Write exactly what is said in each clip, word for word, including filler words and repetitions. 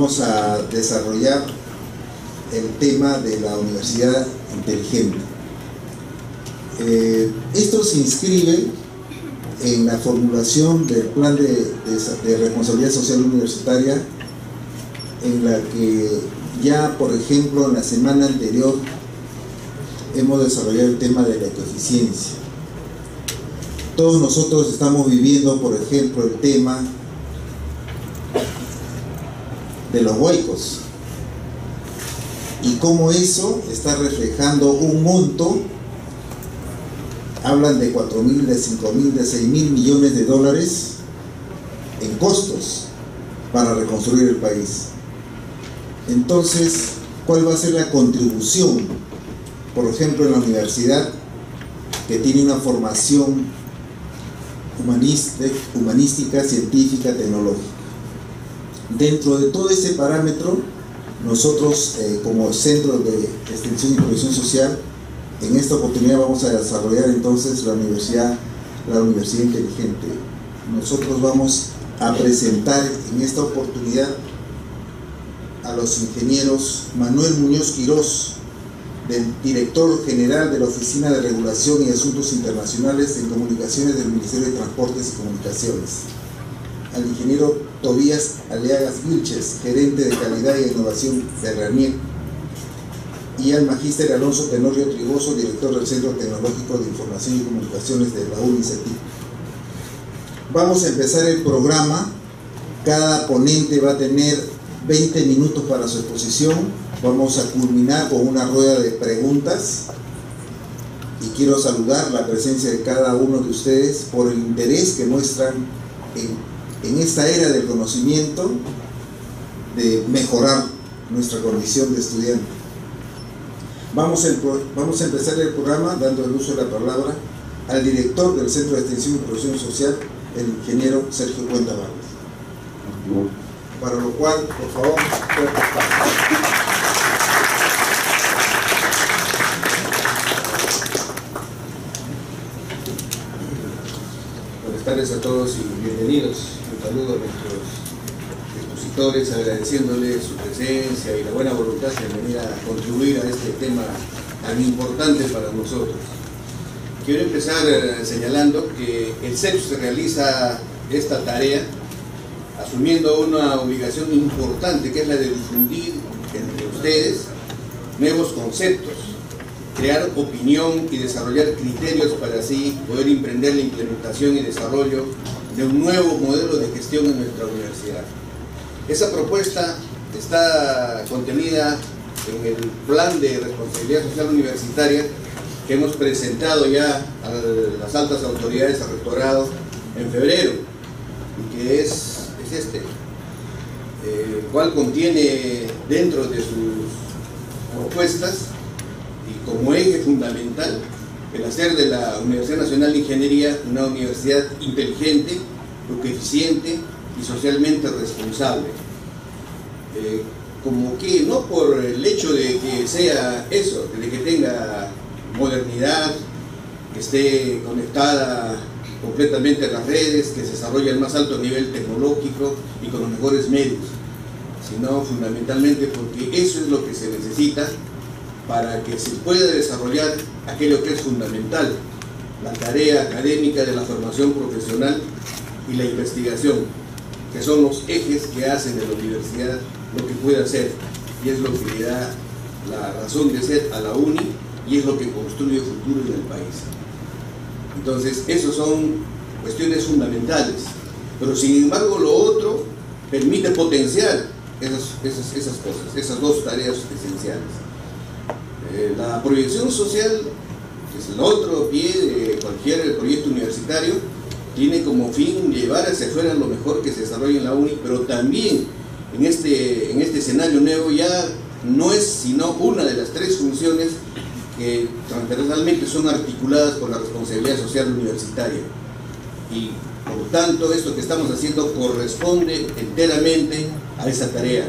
vamos a desarrollar el tema de la universidad inteligente. Eh, esto se inscribe en la formulación del plan de, de, de responsabilidad social universitaria, en la que ya, por ejemplo, en la semana anterior hemos desarrollado el tema de la ecoeficiencia. Todos nosotros estamos viviendo, por ejemplo, el tema de los huaicos y cómo eso está reflejando un monto. Hablan de cuatro mil, de cinco mil, de seis mil millones de dólares en costos para reconstruir el país. Entonces, ¿cuál va a ser la contribución? Por ejemplo, en la universidad, que tiene una formación humanística, humanística, científica, tecnológica. Dentro de todo ese parámetro, nosotros, eh, como Centro de Extensión y Protección Social, en esta oportunidad vamos a desarrollar entonces la universidad, la universidad inteligente. Nosotros vamos a presentar en esta oportunidad a los ingenieros Manuel Muñoz Quirós, del director general de la Oficina de Regulación y Asuntos Internacionales en Comunicaciones del Ministerio de Transportes y Comunicaciones, al ingeniero Tobías Aleagas Vilches, gerente de calidad e innovación de RANIEC, y al magíster Alonso Tenorio Trigoso, director del Centro Tecnológico de Información y Comunicaciones de la UNICETI. Vamos a empezar el programa. Cada ponente va a tener veinte minutos para su exposición. Vamos a culminar con una rueda de preguntas y quiero saludar la presencia de cada uno de ustedes por el interés que muestran en, en esta era del conocimiento, de mejorar nuestra condición de estudiante. Vamos, el, vamos a empezar el programa dando el uso de la palabra al director del Centro de Extensión y Protección Social, el ingeniero Sergio Cuenta Vargas. Para lo cual, por favor, buenas tardes a todos y bienvenidos. Un saludo a nuestros expositores, agradeciéndoles su presencia y la buena voluntad de venir a contribuir a este tema tan importante para nosotros. Quiero empezar señalando que el C E P se realiza esta tarea asumiendo una obligación importante, que es la de difundir entre ustedes nuevos conceptos, crear opinión y desarrollar criterios para así poder emprender la implementación y desarrollo de un nuevo modelo de gestión en nuestra universidad. Esa propuesta está contenida en el plan de responsabilidad social universitaria que hemos presentado ya a las altas autoridades, al rectorado, en febrero, y que es, es este, el cual contiene dentro de sus propuestas y como eje fundamental el hacer de la Universidad Nacional de Ingeniería una universidad inteligente, eficiente y socialmente responsable. Eh, como que no por el hecho de que sea eso, de que tenga modernidad, que esté conectada completamente a las redes, que se desarrolle al más alto nivel tecnológico y con los mejores medios, sino fundamentalmente porque eso es lo que se necesita para que se pueda desarrollar aquello que es fundamental, la tarea académica de la formación profesional y la investigación, que son los ejes que hacen de la universidad lo que puede hacer, y es lo que le da la razón de ser a la UNI y es lo que construye futuro en el país. Entonces, esas son cuestiones fundamentales, pero sin embargo lo otro permite potenciar esas, esas, esas cosas, esas dos tareas esenciales. Eh, la proyección social, que es el otro pie de cualquier proyecto universitario, tiene como fin llevar hacia afuera lo mejor que se desarrolla en la UNI, pero también en este, en este escenario nuevo ya no es sino una de las tres funciones que transversalmente son articuladas por la responsabilidad social universitaria, y por tanto esto que estamos haciendo corresponde enteramente a esa tarea,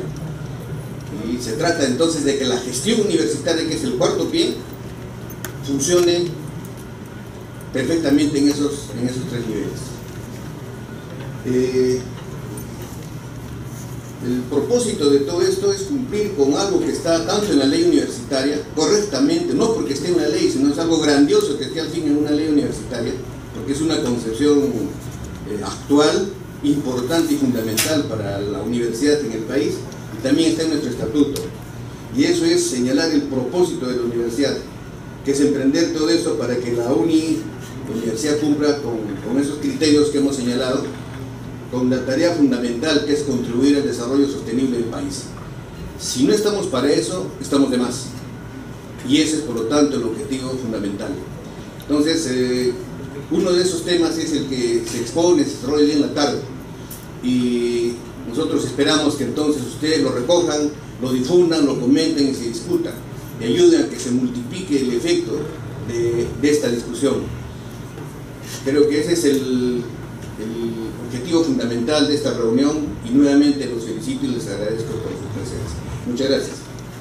y se trata entonces de que la gestión universitaria, que es el cuarto pie, funcione perfectamente en esos, en esos tres niveles. Eh, El propósito de todo esto es cumplir con algo que está tanto en la ley universitaria, correctamente, no porque esté en la ley, sino es algo grandioso que esté al fin en una ley universitaria, porque es una concepción eh, actual, importante y fundamental para la universidad en el país, y también está en nuestro estatuto. Y eso es señalar el propósito de la universidad, que es emprender todo eso para que la uni, la universidad cumpla con, con esos criterios que hemos señalado, con la tarea fundamental que es contribuir al desarrollo sostenible del país. Si no estamos para eso, estamos de más. Y ese es, por lo tanto, el objetivo fundamental. Entonces, eh, uno de esos temas es el que se expone, se desarrolla en la tarde. Y nosotros esperamos que entonces ustedes lo recojan, lo difundan, lo comenten y se discutan. Y ayuden a que se multiplique el efecto de, de esta discusión. Creo que ese es el... el objetivo fundamental de esta reunión, y nuevamente los felicito y les agradezco por su presencia. Muchas gracias.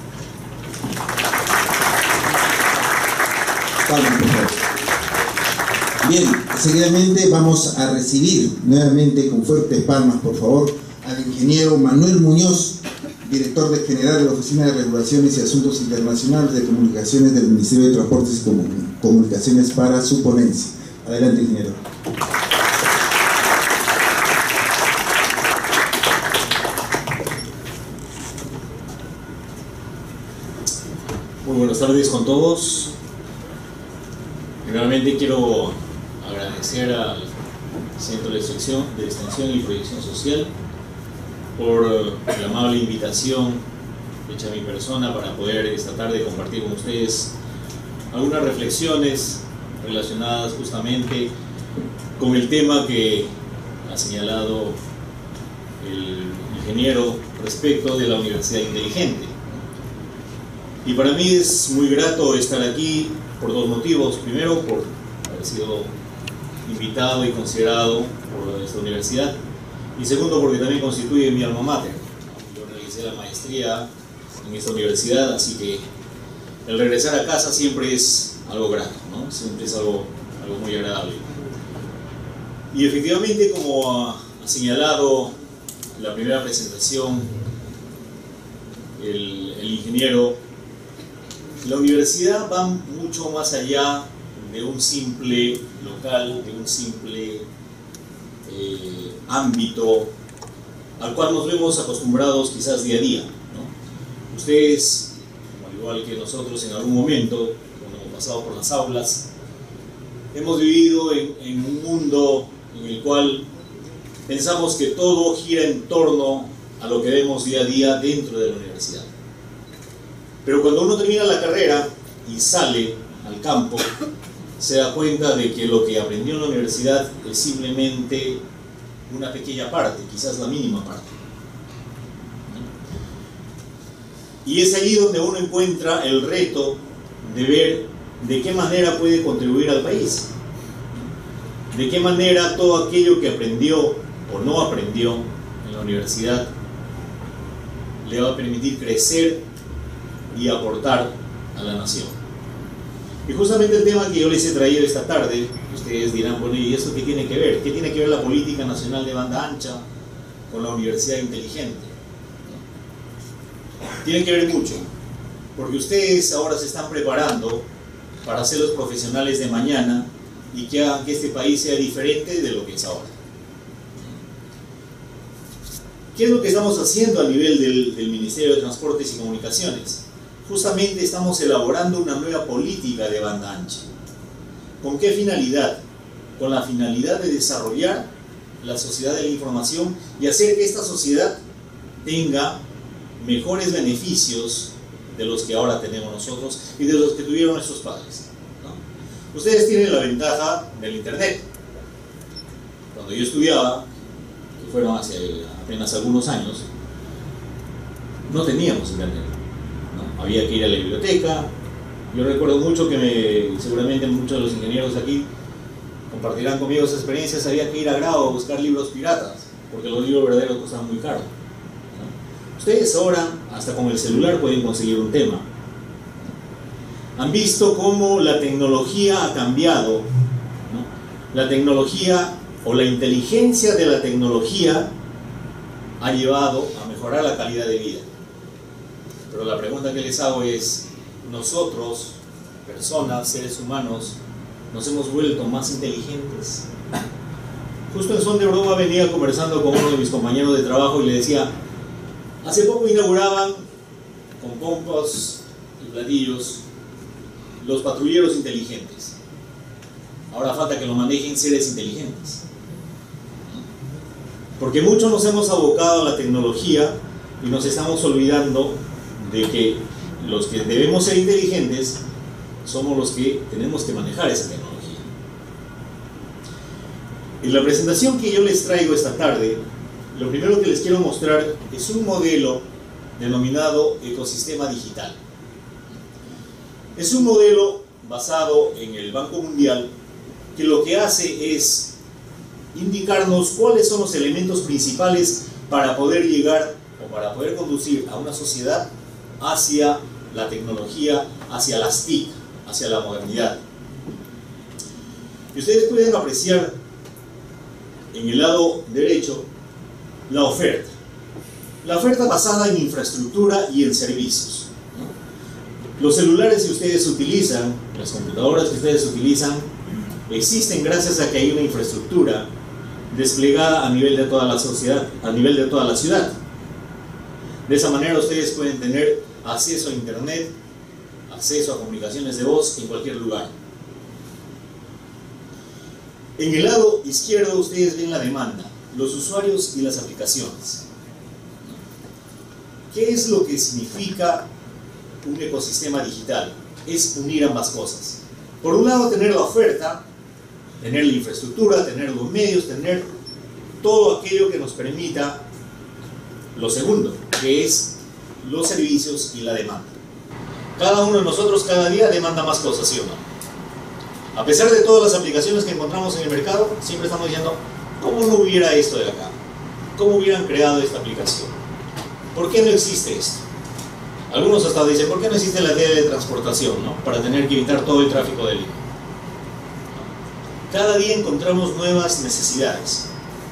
Bien, seguidamente vamos a recibir nuevamente con fuertes palmas, por favor, al ingeniero Manuel Muñoz, director de general de la Oficina de Regulaciones y Asuntos Internacionales de Comunicaciones del Ministerio de Transportes y Comunicaciones, para su ponencia. Adelante, ingeniero. Muy buenas tardes con todos. Primeramente quiero agradecer al Centro de Extensión, de Extensión y Proyección Social por la amable invitación hecha a mi persona para poder esta tarde compartir con ustedes algunas reflexiones relacionadas justamente con el tema que ha señalado el ingeniero respecto de la Universidad Inteligente. Y para mí es muy grato estar aquí por dos motivos. Primero, por haber sido invitado y considerado por esta universidad. Y segundo, porque también constituye mi alma mater. Yo realicé la maestría en esta universidad, así que el regresar a casa siempre es algo grato, ¿no? Siempre es algo, algo muy agradable. Y efectivamente, como ha señalado en la primera presentación el, el ingeniero, la universidad va mucho más allá de un simple local, de un simple eh, ámbito al cual nos vemos acostumbrados quizás día a día, ¿no? Ustedes, al igual que nosotros en algún momento, cuando hemos pasado por las aulas, hemos vivido en, en un mundo en el cual pensamos que todo gira en torno a lo que vemos día a día dentro de la universidad. Pero cuando uno termina la carrera y sale al campo, se da cuenta de que lo que aprendió en la universidad es simplemente una pequeña parte, quizás la mínima parte. Y es allí donde uno encuentra el reto de ver de qué manera puede contribuir al país, de qué manera todo aquello que aprendió o no aprendió en la universidad le va a permitir crecer y aportar a la nación. Y justamente el tema que yo les he traído esta tarde, ustedes dirán, bueno, ¿y eso qué tiene que ver? ¿Qué tiene que ver la política nacional de banda ancha con la universidad inteligente? Tiene que ver mucho, porque ustedes ahora se están preparando para ser los profesionales de mañana y que hagan que este país sea diferente de lo que es ahora. ¿Qué es lo que estamos haciendo a nivel del, del Ministerio de Transportes y Comunicaciones? Justamente estamos elaborando una nueva política de banda ancha. ¿Con qué finalidad? Con la finalidad de desarrollar la sociedad de la información y hacer que esta sociedad tenga mejores beneficios de los que ahora tenemos nosotros y de los que tuvieron nuestros padres, ¿no? Ustedes tienen la ventaja del internet. Cuando yo estudiaba, que fueron hace apenas algunos años, no teníamos internet, ¿no? Había que ir a la biblioteca. Yo recuerdo mucho que me, seguramente muchos de los ingenieros de aquí compartirán conmigo esas experiencias. Había que ir a Grau a buscar libros piratas, porque los libros verdaderos costaban muy caro, ¿no? Ustedes ahora, hasta con el celular, pueden conseguir un tema. Han visto cómo la tecnología ha cambiado, ¿no? La tecnología o la inteligencia de la tecnología ha llevado a mejorar mejorar la calidad de vida. Pero la pregunta que les hago es, nosotros, personas, seres humanos, ¿nos hemos vuelto más inteligentes? Justo en Son de Broma venía conversando con uno de mis compañeros de trabajo y le decía, hace poco inauguraban con pompas y platillos los patrulleros inteligentes. Ahora falta que lo manejen seres inteligentes. Porque muchos nos hemos abocado a la tecnología y nos estamos olvidando de que los que debemos ser inteligentes somos los que tenemos que manejar esa tecnología. En la presentación que yo les traigo esta tarde, lo primero que les quiero mostrar es un modelo denominado ecosistema digital. Es un modelo basado en el Banco Mundial que lo que hace es indicarnos cuáles son los elementos principales para poder llegar o para poder conducir a una sociedad hacia la tecnología, hacia las T I C, hacia la modernidad. Y ustedes pueden apreciar en el lado derecho la oferta. La oferta basada en infraestructura y en servicios. Los celulares que ustedes utilizan, las computadoras que ustedes utilizan, existen gracias a que hay una infraestructura desplegada a nivel de toda la sociedad, a nivel de toda la ciudad. De esa manera ustedes pueden tener acceso a internet, acceso a comunicaciones de voz en cualquier lugar. En el lado izquierdo ustedes ven la demanda, los usuarios y las aplicaciones. ¿Qué es lo que significa un ecosistema digital? Es unir ambas cosas. Por un lado, tener la oferta, tener la infraestructura, tener los medios, tener todo aquello que nos permita lo segundo, que es los servicios y la demanda. Cada uno de nosotros cada día demanda más cosas, ¿sí o no? A pesar de todas las aplicaciones que encontramos en el mercado, siempre estamos diciendo, ¿cómo no hubiera esto de acá? ¿Cómo hubieran creado esta aplicación? ¿Por qué no existe esto? Algunos hasta dicen, ¿por qué no existe la teletransportación, ¿no? Para tener que evitar todo el tráfico de Lima. Cada día encontramos nuevas necesidades.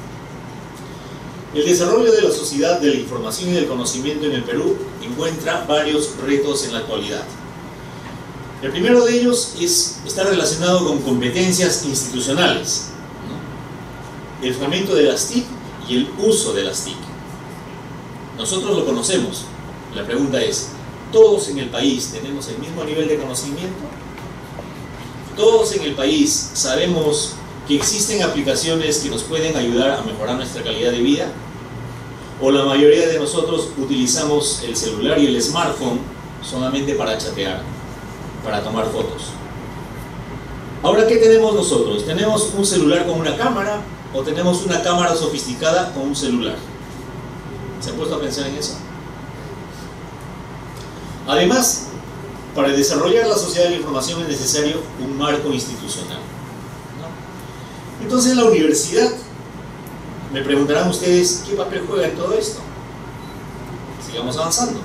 El desarrollo de la sociedad de la información y del conocimiento en el Perú encuentra varios retos en la actualidad. El primero de ellos es, está relacionado con competencias institucionales, ¿no? El fomento de las T I C y el uso de las T I C. Nosotros lo conocemos. La pregunta es, ¿todos en el país tenemos el mismo nivel de conocimiento? ¿Todos en el país sabemos que existen aplicaciones que nos pueden ayudar a mejorar nuestra calidad de vida? ¿O la mayoría de nosotros utilizamos el celular y el smartphone solamente para chatear, para tomar fotos? Ahora, ¿qué tenemos nosotros? ¿Tenemos un celular con una cámara o tenemos una cámara sofisticada con un celular? ¿Se han puesto a pensar en eso? Además, para desarrollar la sociedad de la información es necesario un marco institucional, ¿no? Entonces, la universidad, me preguntarán ustedes, ¿qué papel juega en todo esto? Sigamos avanzando.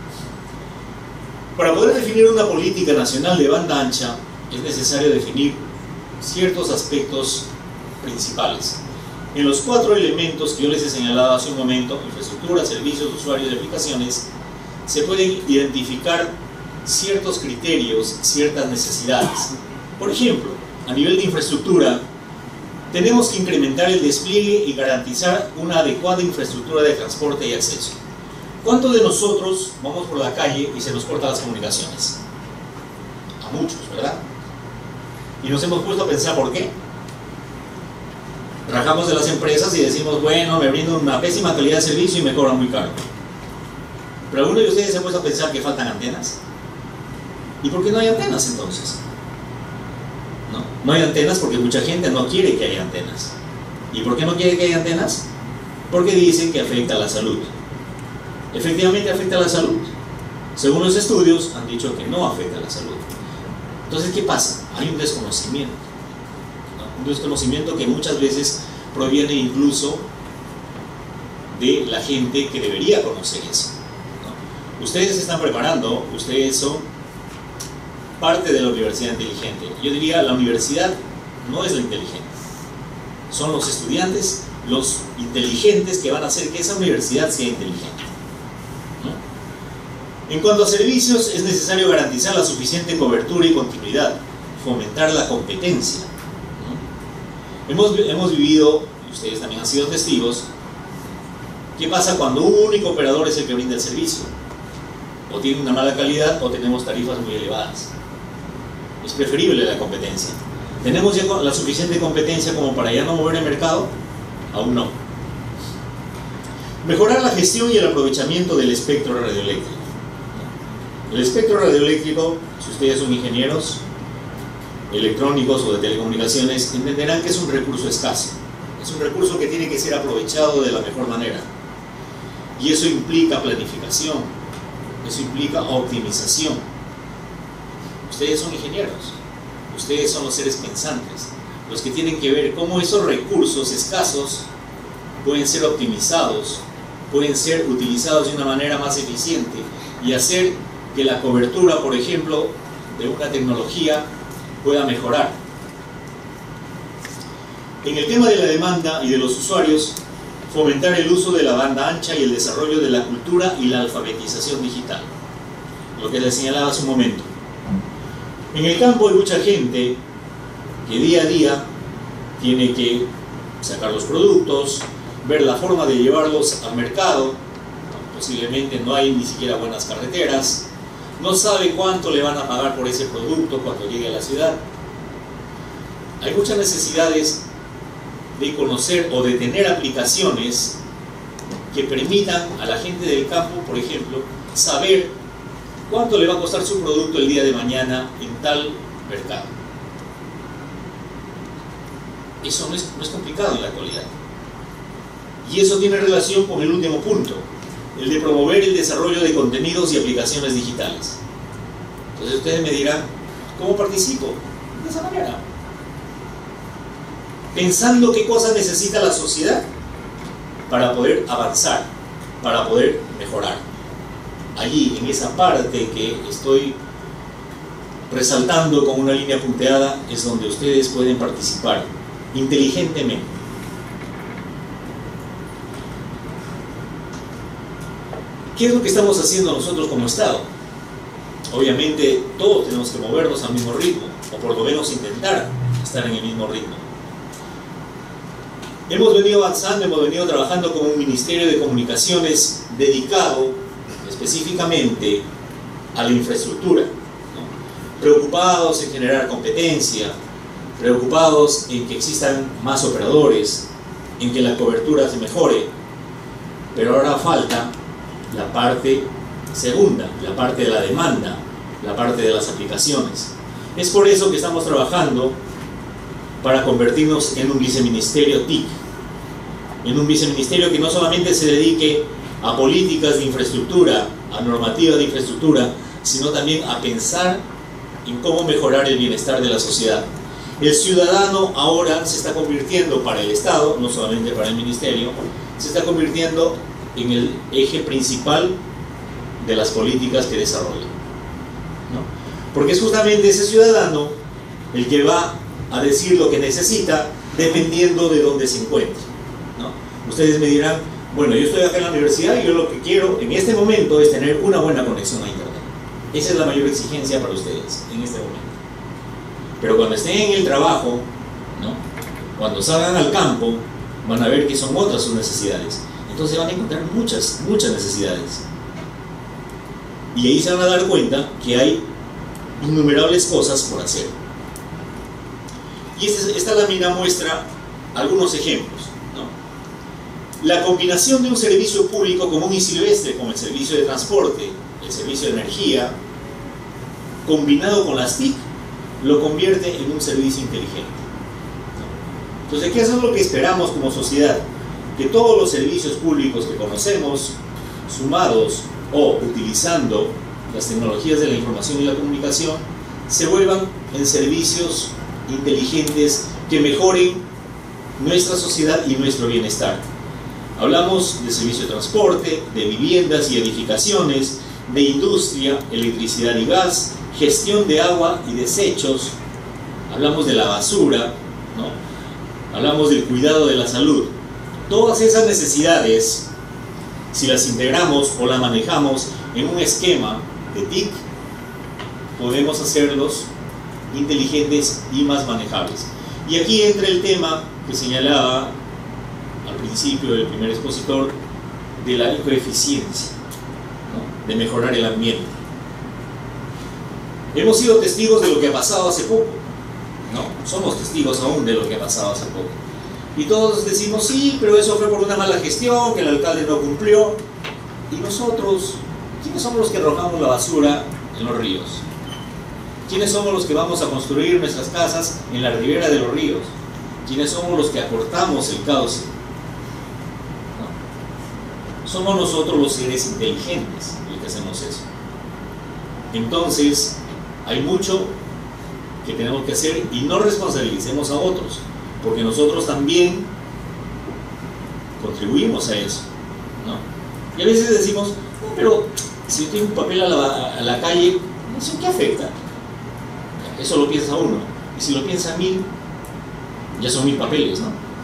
Para poder definir una política nacional de banda ancha, es necesario definir ciertos aspectos principales. En los cuatro elementos que yo les he señalado hace un momento, infraestructura, servicios, usuarios y aplicaciones, se pueden identificar ciertos criterios, ciertas necesidades. Por ejemplo, a nivel de infraestructura, tenemos que incrementar el despliegue y garantizar una adecuada infraestructura de transporte y acceso. ¿Cuántos de nosotros vamos por la calle y se nos cortan las comunicaciones? A muchos, ¿verdad? Y nos hemos puesto a pensar ¿por qué? Rajamos de las empresas y decimos, bueno, me brindan una pésima calidad de servicio y me cobran muy caro. Pero alguno de ustedes se ha puesto a pensar que faltan antenas. ¿Y por qué no hay antenas entonces? No, no hay antenas porque mucha gente no quiere que haya antenas. ¿Y por qué no quiere que haya antenas? Porque dicen que afecta a la salud. Efectivamente afecta a la salud. Según los estudios han dicho que no afecta a la salud. Entonces, ¿qué pasa? Hay un desconocimiento, ¿no? Un desconocimiento que muchas veces proviene incluso de la gente que debería conocer eso, ¿no? Ustedes se están preparando, ustedes son parte de la universidad inteligente. Yo diría, la universidad no es la inteligente. Son los estudiantes, los inteligentes que van a hacer que esa universidad sea inteligente. En cuanto a servicios, es necesario garantizar la suficiente cobertura y continuidad, fomentar la competencia, ¿no? Hemos, hemos vivido, y ustedes también han sido testigos, ¿qué pasa cuando un único operador es el que brinda el servicio? O tiene una mala calidad o tenemos tarifas muy elevadas. Es preferible la competencia. ¿Tenemos ya la suficiente competencia como para ya no mover el mercado? Aún no. Mejorar la gestión y el aprovechamiento del espectro radioeléctrico. El espectro radioeléctrico, si ustedes son ingenieros electrónicos o de telecomunicaciones, entenderán que es un recurso escaso. Es un recurso que tiene que ser aprovechado de la mejor manera. Y eso implica planificación, eso implica optimización. Ustedes son ingenieros, ustedes son los seres pensantes, los que tienen que ver cómo esos recursos escasos pueden ser optimizados, pueden ser utilizados de una manera más eficiente y hacer que la cobertura, por ejemplo, de una tecnología pueda mejorar. En el tema de la demanda y de los usuarios, fomentar el uso de la banda ancha y el desarrollo de la cultura y la alfabetización digital, lo que les señalaba hace un momento. En el campo hay mucha gente que día a día tiene que sacar los productos, ver la forma de llevarlos al mercado, posiblemente no hay ni siquiera buenas carreteras, no sabe cuánto le van a pagar por ese producto cuando llegue a la ciudad. Hay muchas necesidades de conocer o de tener aplicaciones que permitan a la gente del campo, por ejemplo, saber cuánto le va a costar su producto el día de mañana en tal mercado. Eso no es, no es complicado en la actualidad. Y eso tiene relación con el último punto, el de promover el desarrollo de contenidos y aplicaciones digitales. Entonces ustedes me dirán, ¿cómo participo? De esa manera. Pensando qué cosas necesita la sociedad para poder avanzar, para poder mejorar. Allí, en esa parte que estoy resaltando con una línea punteada, es donde ustedes pueden participar inteligentemente. ¿Qué es lo que estamos haciendo nosotros como Estado? Obviamente todos tenemos que movernos al mismo ritmo, o por lo menos intentar estar en el mismo ritmo. Hemos venido avanzando, hemos venido trabajando con un Ministerio de Comunicaciones dedicado específicamente a la infraestructura, ¿no? Preocupados en generar competencia, preocupados en que existan más operadores, en que la cobertura se mejore, pero ahora falta la parte segunda, la parte de la demanda, la parte de las aplicaciones. Es por eso que estamos trabajando para convertirnos en un viceministerio T I C, en un viceministerio que no solamente se dedique a políticas de infraestructura, a normativas de infraestructura, sino también a pensar en cómo mejorar el bienestar de la sociedad. El ciudadano ahora se está convirtiendo para el Estado, no solamente para el Ministerio, se está convirtiendo en el eje principal de las políticas que desarrolla, ¿no? Porque es justamente ese ciudadano el que va a decir lo que necesita dependiendo de dónde se encuentre, ¿no? Ustedes me dirán, bueno, yo estoy acá en la universidad y yo lo que quiero en este momento es tener una buena conexión a internet. Esa es la mayor exigencia para ustedes en este momento. Pero cuando estén en el trabajo, ¿no? Cuando salgan al campo, van a ver que son otras sus necesidades. Entonces van a encontrar muchas, muchas necesidades. Y ahí se van a dar cuenta que hay innumerables cosas por hacer. Y esta, esta lámina muestra algunos ejemplos, ¿no? La combinación de un servicio público común y silvestre, como el servicio de transporte, el servicio de energía, combinado con las T I C, lo convierte en un servicio inteligente, ¿no? Entonces, ¿qué es lo que esperamos como sociedad? Que todos los servicios públicos que conocemos, sumados o utilizando las tecnologías de la información y la comunicación, se vuelvan en servicios inteligentes que mejoren nuestra sociedad y nuestro bienestar. Hablamos de servicio de transporte, de viviendas y edificaciones, de industria, electricidad y gas, gestión de agua y desechos, hablamos de la basura, ¿no? Hablamos del cuidado de la salud. Todas esas necesidades, si las integramos o las manejamos en un esquema de T I C, podemos hacerlos inteligentes y más manejables. Y aquí entra el tema que señalaba al principio del primer expositor de la ecoeficiencia, ¿no? De mejorar el ambiente. Hemos sido testigos de lo que ha pasado hace poco, ¿no? Somos testigos aún de lo que ha pasado hace poco. Y todos decimos, sí, pero eso fue por una mala gestión, que el alcalde no cumplió. Y nosotros, ¿quiénes somos los que arrojamos la basura en los ríos? ¿Quiénes somos los que vamos a construir nuestras casas en la ribera de los ríos? ¿Quiénes somos los que acortamos el cauce? ¿No? Somos nosotros los seres inteligentes los que hacemos eso. Entonces, hay mucho que tenemos que hacer y no responsabilicemos a otros, porque nosotros también contribuimos a eso, ¿no? Y a veces decimos, no, pero si yo tengo un papel a la, a la calle, ¿eso qué afecta? Eso lo piensa uno. Y si lo piensan mil, ya son mil papeles, ¿no?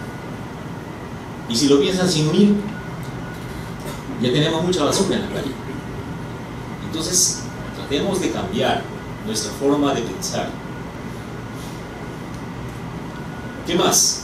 Y si lo piensan cien mil, ya tenemos mucha basura en la calle. Entonces, tratemos de cambiar nuestra forma de pensar. ¿Qué más?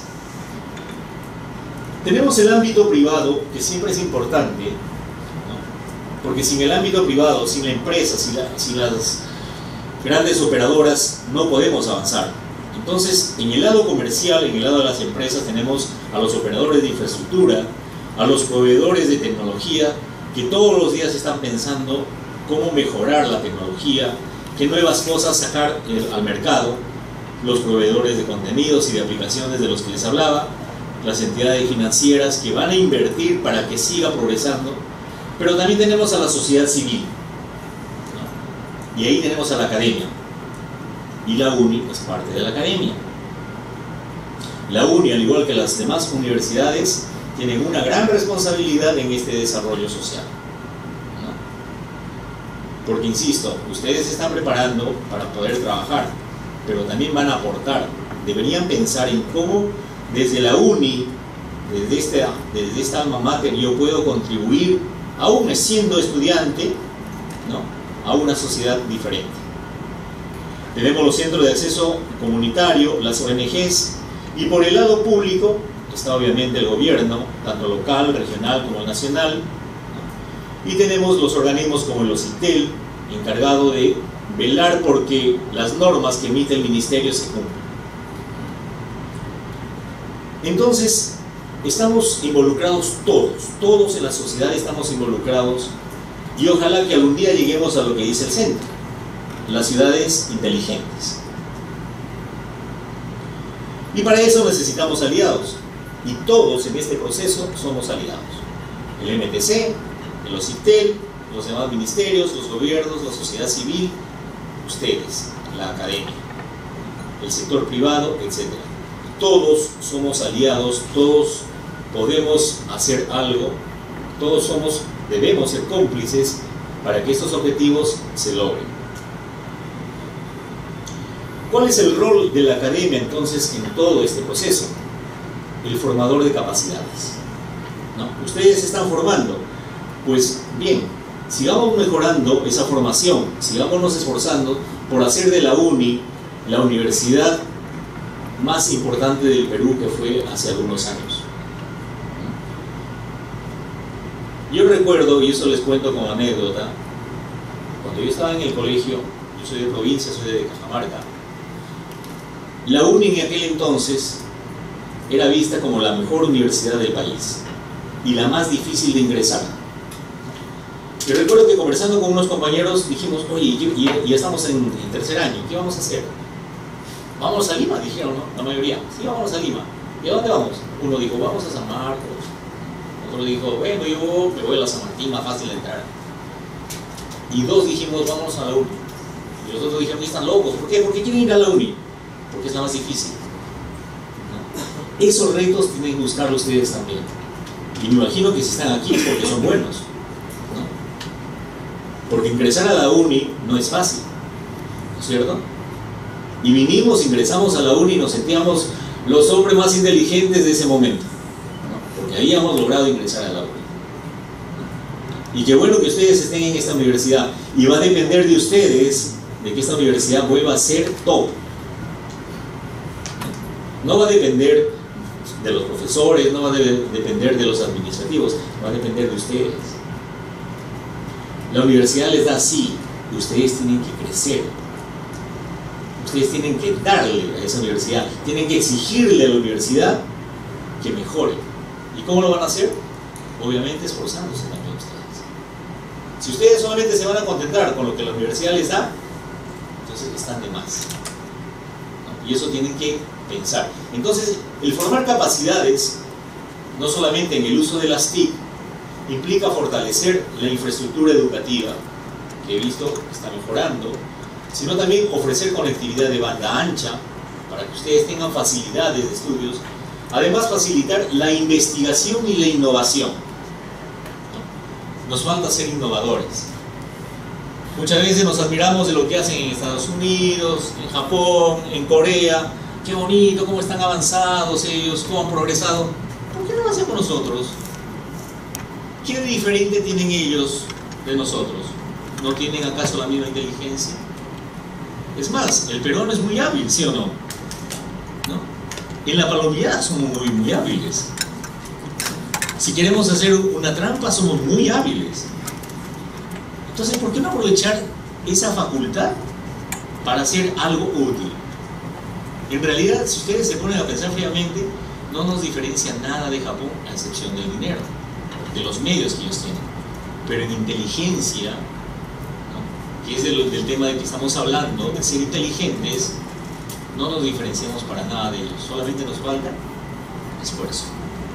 Tenemos el ámbito privado, que siempre es importante, ¿no? Porque sin el ámbito privado, sin la empresa, sin, la, sin las grandes operadoras, no podemos avanzar. Entonces, en el lado comercial, en el lado de las empresas, tenemos a los operadores de infraestructura, a los proveedores de tecnología, que todos los días están pensando cómo mejorar la tecnología, qué nuevas cosas sacar al mercado, los proveedores de contenidos y de aplicaciones de los que les hablaba, las entidades financieras que van a invertir para que siga progresando, pero también tenemos a la sociedad civil, ¿no? Y ahí tenemos a la academia, y la UNI es parte de la academia. La UNI, al igual que las demás universidades, tienen una gran responsabilidad en este desarrollo social, ¿no? Porque, insisto, ustedes se están preparando para poder trabajar, pero también van a aportar. Deberían pensar en cómo desde la UNI, desde esta, desde esta alma mater, yo puedo contribuir, aún siendo estudiante, ¿no?, a una sociedad diferente. Tenemos los centros de acceso comunitario, las O N Ges, y por el lado público está obviamente el gobierno, tanto local, regional como nacional, ¿no? Y tenemos los organismos como el OCITEL, encargado de velar porque las normas que emite el ministerio se cumplan. Entonces, estamos involucrados todos, todos en la sociedad estamos involucrados, y ojalá que algún día lleguemos a lo que dice el centro, las ciudades inteligentes. Y para eso necesitamos aliados, y todos en este proceso somos aliados. El M T C, el OCITEL, los demás ministerios, los gobiernos, la sociedad civil, ustedes, la academia, el sector privado, etcétera. Todos somos aliados, todos podemos hacer algo, todos somos, debemos ser cómplices para que estos objetivos se logren. ¿Cuál es el rol de la academia entonces en todo este proceso? El formador de capacidades, ¿no? Ustedes se están formando, pues bien, sigamos mejorando esa formación, sigámonos esforzando por hacer de la UNI la universidad más importante del Perú que fue hace algunos años. Yo recuerdo, y eso les cuento como anécdota, cuando yo estaba en el colegio, yo soy de provincia, soy de Cajamarca, la UNI en aquel entonces era vista como la mejor universidad del país y la más difícil de ingresar. Yo recuerdo que conversando con unos compañeros dijimos, oye, y, y estamos en, en tercer año, ¿qué vamos a hacer? Vamos a Lima, dijeron, ¿no? La mayoría, sí, vamos a Lima. ¿Y a dónde vamos? Uno dijo, vamos a San Marcos. Otro dijo, bueno, yo me voy a la San Martín, más fácil de entrar. Y dos dijimos, vamos a la UNI. Y los otros dijeron, están locos, ¿por qué? ¿Por qué quieren ir a la UNI? Porque es la más difícil, ¿no? Esos retos tienen que buscar ustedes también. Y me imagino que si están aquí es porque son buenos, ¿no? Porque ingresar a la UNI no es fácil, ¿no es cierto? Y vinimos, ingresamos a la UNI y nos sentíamos los hombres más inteligentes de ese momento, ¿no? Porque habíamos logrado ingresar a la UNI. Y qué bueno que ustedes estén en esta universidad. Y va a depender de ustedes de que esta universidad vuelva a ser top. No va a depender de los profesores, no va a de- depender de los administrativos, va a depender de ustedes. La universidad les da así, ustedes tienen que crecer. Ustedes tienen que darle a esa universidad, tienen que exigirle a la universidad que mejore. ¿Y cómo lo van a hacer? Obviamente esforzándose también ustedes. Si ustedes solamente se van a contentar con lo que la universidad les da, entonces están de más. ¿No? Y eso tienen que pensar. Entonces, el formar capacidades, no solamente en el uso de las T I C, implica fortalecer la infraestructura educativa, que he visto que está mejorando, sino también ofrecer conectividad de banda ancha para que ustedes tengan facilidades de estudios, además facilitar la investigación y la innovación. Nos falta ser innovadores. Muchas veces nos admiramos de lo que hacen en Estados Unidos, en Japón, en Corea. Qué bonito, cómo están avanzados ellos, cómo han progresado. ¿Por qué no lo hacemos nosotros? ¿Qué de diferente tienen ellos de nosotros? ¿No tienen acaso la misma inteligencia? Es más, el peruano es muy hábil, ¿sí o no? ¿No? En la palomillada somos muy, muy hábiles. Si queremos hacer una trampa, somos muy hábiles. Entonces, ¿por qué no aprovechar esa facultad para hacer algo útil? En realidad, si ustedes se ponen a pensar fríamente, no nos diferencia nada de Japón, a excepción del dinero, de los medios que ellos tienen. Pero en inteligencia, ¿no? Que es del, del tema de que estamos hablando, de ser inteligentes, no nos diferenciamos para nada de ellos. Solamente nos falta esfuerzo.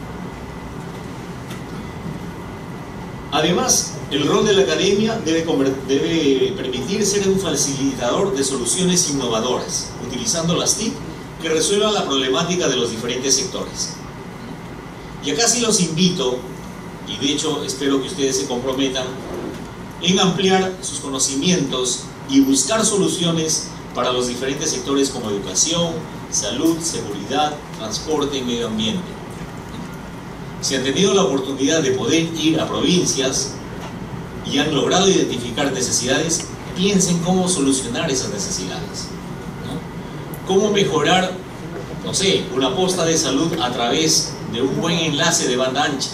Además, el rol de la academia debe, debe permitir ser un facilitador de soluciones innovadoras, utilizando las T I C que resuelvan la problemática de los diferentes sectores. Y acá sí los invito, y de hecho espero que ustedes se comprometan, en ampliar sus conocimientos y buscar soluciones para los diferentes sectores como educación, salud, seguridad, transporte y medio ambiente. Si han tenido la oportunidad de poder ir a provincias y han logrado identificar necesidades, piensen cómo solucionar esas necesidades, ¿no? Cómo mejorar, no sé, una posta de salud a través de un buen enlace de banda ancha.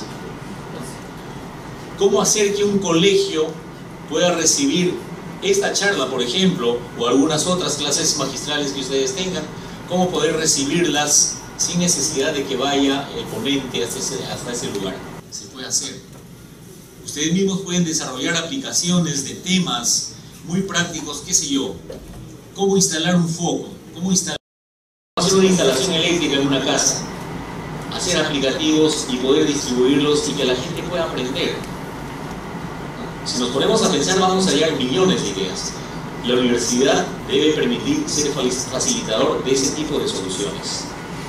Cómo hacer que un colegio pueda recibir esta charla, por ejemplo, o algunas otras clases magistrales que ustedes tengan, cómo poder recibirlas sin necesidad de que vaya el ponente hasta ese, hasta ese lugar. Se puede hacer. Ustedes mismos pueden desarrollar aplicaciones de temas muy prácticos, qué sé yo, cómo instalar un foco, cómo instalar, hacer una instalación eléctrica en una casa, hacer aplicativos y poder distribuirlos y que la gente pueda aprender. Si nos ponemos a pensar, vamos a hallar millones de ideas. La universidad debe permitir ser facilitador de ese tipo de soluciones.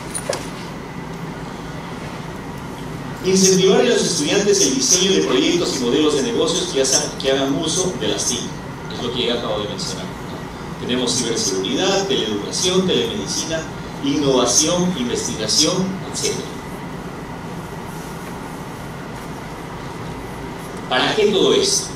Incentivar a los estudiantes el diseño de proyectos y modelos de negocios que, hacen, que hagan uso de las T I C. Es lo que ya acabo de mencionar, ¿no? Tenemos ciberseguridad, teleeducación, telemedicina, innovación, investigación, etcétera. ¿Para qué todo esto?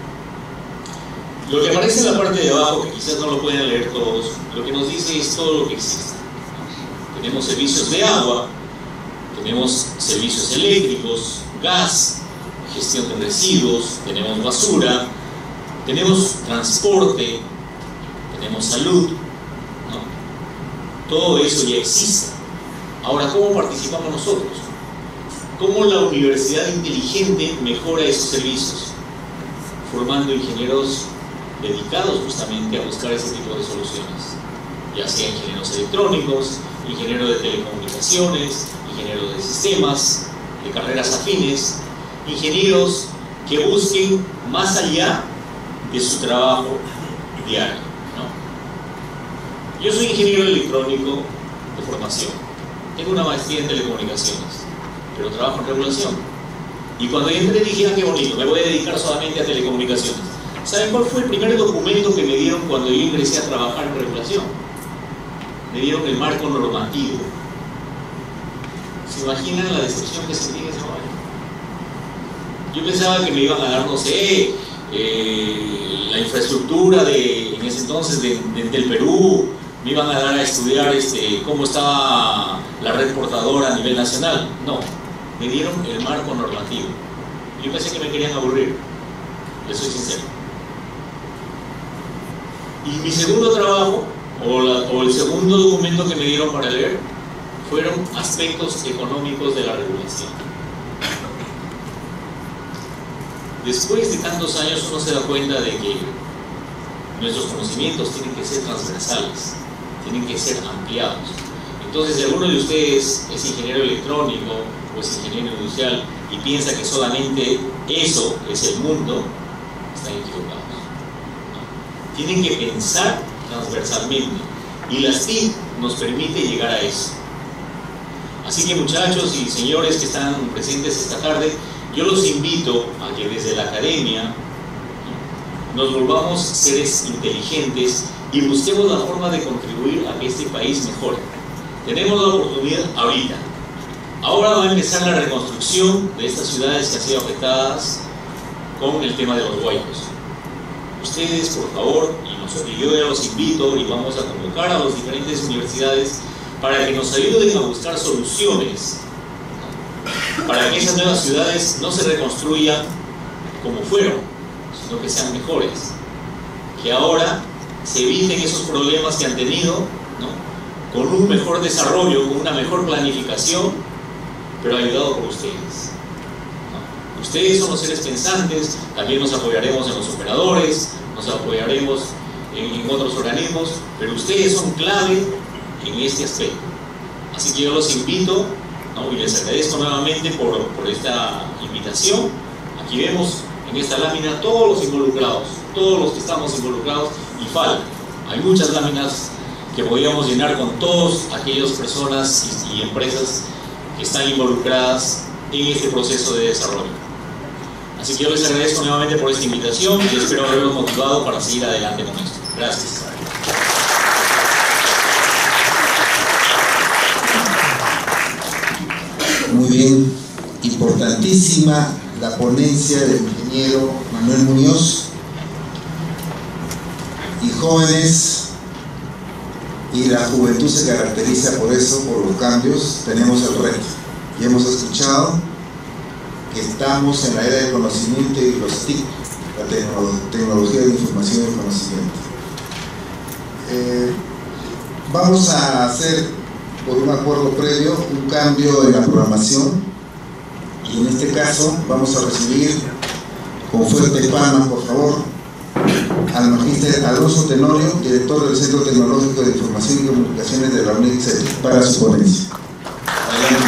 Lo que aparece en la parte de abajo, que quizás no lo pueden leer todos, lo que nos dice es todo lo que existe. Tenemos servicios de agua, tenemos servicios eléctricos, gas, gestión de residuos, tenemos basura, tenemos transporte, tenemos salud, ¿no? Todo eso ya existe. Ahora, ¿cómo participamos nosotros? ¿Cómo la universidad inteligente mejora esos servicios? Formando ingenieros dedicados justamente a buscar ese tipo de soluciones, ya sea ingenieros electrónicos, ingenieros de telecomunicaciones, ingenieros de sistemas, de carreras afines, ingenieros que busquen más allá de su trabajo diario, ¿no? Yo soy ingeniero electrónico de formación, tengo una maestría en telecomunicaciones, pero trabajo en regulación. Y cuando entré dije, ah, qué bonito, me voy a dedicar solamente a telecomunicaciones. ¿Saben cuál fue el primer documento que me dieron cuando yo ingresé a trabajar en regulación? Me dieron el marco normativo. ¿Se imaginan la decepción que sentí en ese momento? Yo pensaba que me iban a dar, no sé, eh, la infraestructura de, en ese entonces de, de, del Perú, me iban a dar a estudiar este, cómo estaba la red portadora a nivel nacional. No, me dieron el marco normativo. Yo pensé que me querían aburrir, les soy sincero. Y mi segundo trabajo, o, la, o el segundo documento que me dieron para leer, fueron aspectos económicos de la regulación. Después de tantos años uno se da cuenta de que nuestros conocimientos tienen que ser transversales, tienen que ser ampliados. Entonces, si alguno de ustedes es ingeniero electrónico o es ingeniero industrial y piensa que solamente eso es el mundo, están equivocados. ¿No? Tienen que pensar transversalmente, y las T I C nos permite llegar a eso. Así que, muchachos y señores que están presentes esta tarde, yo los invito a que desde la academia nos volvamos seres inteligentes y busquemos la forma de contribuir a que este país mejore. Tenemos la oportunidad ahorita. Ahora va a empezar la reconstrucción de estas ciudades que han sido afectadas con el tema de los huaicos. Ustedes, por favor, y nosotros, yo ya los invito y vamos a convocar a las diferentes universidades para que nos ayuden a buscar soluciones para que esas nuevas ciudades no se reconstruyan como fueron, sino que sean mejores, que ahora se eviten esos problemas que han tenido, ¿no? Con un mejor desarrollo, con una mejor planificación, pero ayudado por ustedes, ¿no? Ustedes son los seres pensantes, también nos apoyaremos en los operadores, nos apoyaremos en, en otros organismos, pero ustedes son clave en este aspecto. Así que yo los invito, ¿no? Y les agradezco nuevamente por, por esta invitación. Aquí vemos en esta lámina todos los involucrados, todos los que estamos involucrados, y falta. Hay muchas láminas que podríamos llenar con todas aquellas personas y, y empresas que están involucradas en este proceso de desarrollo. Así que yo les agradezco nuevamente por esta invitación y espero haberlos motivado para seguir adelante con esto. Gracias. Muy bien, importantísima la ponencia del ingeniero Manuel Muñoz. Y jóvenes, y la juventud se caracteriza por eso, por los cambios. Tenemos el reto. Y hemos escuchado que estamos en la era del conocimiento y los T I C, la tecno tecnología de información y el conocimiento. Eh, vamos a hacer, por un acuerdo previo, un cambio en la programación, y en este caso vamos a recibir con fuerte palmas, por favor, al magíster Alonso Tenorio, director del Centro Tecnológico de Información y Comunicaciones de la UNICEF, para su ponencia. Adelante.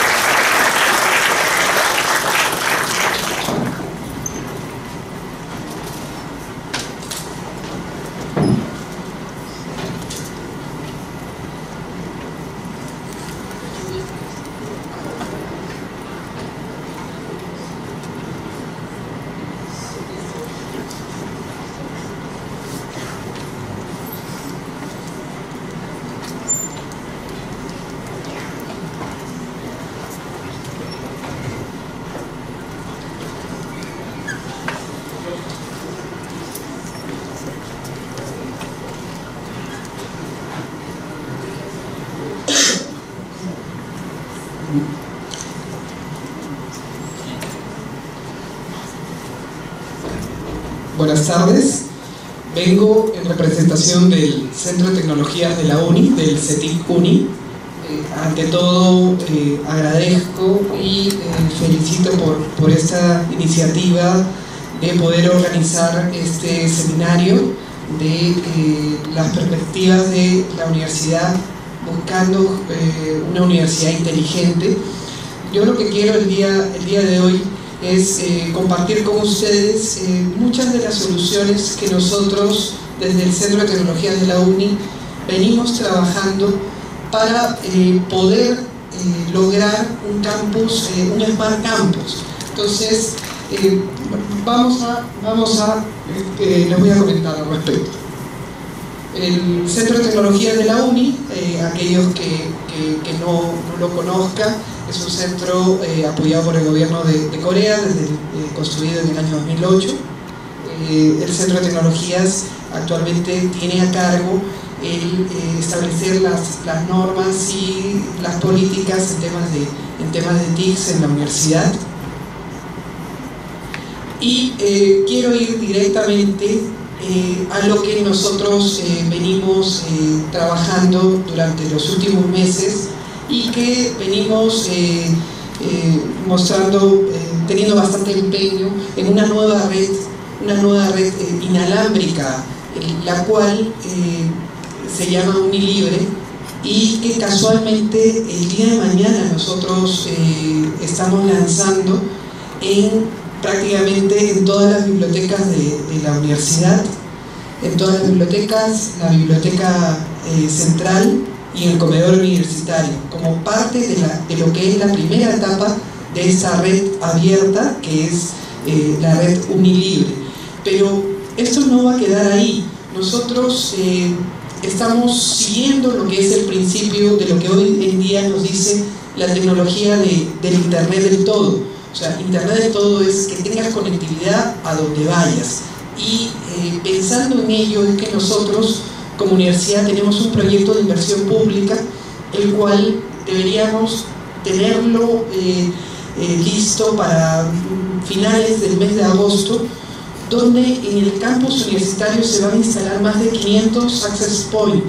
Buenas tardes, vengo en representación del Centro de Tecnologías de la UNI, del CETIC UNI. Eh, ante todo, eh, agradezco y eh, felicito por, por esta iniciativa de poder organizar este seminario de eh, las perspectivas de la universidad, buscando eh, una universidad inteligente. Yo lo que quiero el día, el día de hoy es eh, compartir con ustedes eh, muchas de las soluciones que nosotros desde el Centro de Tecnologías de la UNI venimos trabajando para eh, poder eh, lograr un campus, eh, un Smart Campus. Entonces, eh, vamos a, vamos a eh, les voy a comentar al respecto. El Centro de Tecnologías de la UNI, eh, aquellos que, que, que no, no lo conozcan, Es un centro eh, apoyado por el gobierno de, de Corea, desde, eh, construido en el año dos mil ocho. Eh, el Centro de Tecnologías actualmente tiene a cargo el eh, establecer las, las normas y las políticas en temas de, en temas de T I C S en la universidad. Y eh, quiero ir directamente eh, a lo que nosotros eh, venimos eh, trabajando durante los últimos meses y que venimos eh, eh, mostrando, eh, teniendo bastante empeño en una nueva red, una nueva red eh, inalámbrica, eh, la cual eh, se llama Unilibre, y que casualmente el día de mañana nosotros eh, estamos lanzando en prácticamente en todas las bibliotecas de, de la universidad, en todas las bibliotecas, la biblioteca eh, central y el comedor universitario, como parte de, la, de lo que es la primera etapa de esta red abierta, que es eh, la red Unilibre. Pero esto no va a quedar ahí. Nosotros eh, estamos siguiendo lo que es el principio de lo que hoy en día nos dice la tecnología de, del Internet del todo. O sea, Internet del todo es que tengas conectividad a donde vayas. Y eh, pensando en ello es que nosotros como universidad tenemos un proyecto de inversión pública, el cual deberíamos tenerlo eh, eh, listo para finales del mes de agosto, donde en el campus universitario se van a instalar más de quinientos access points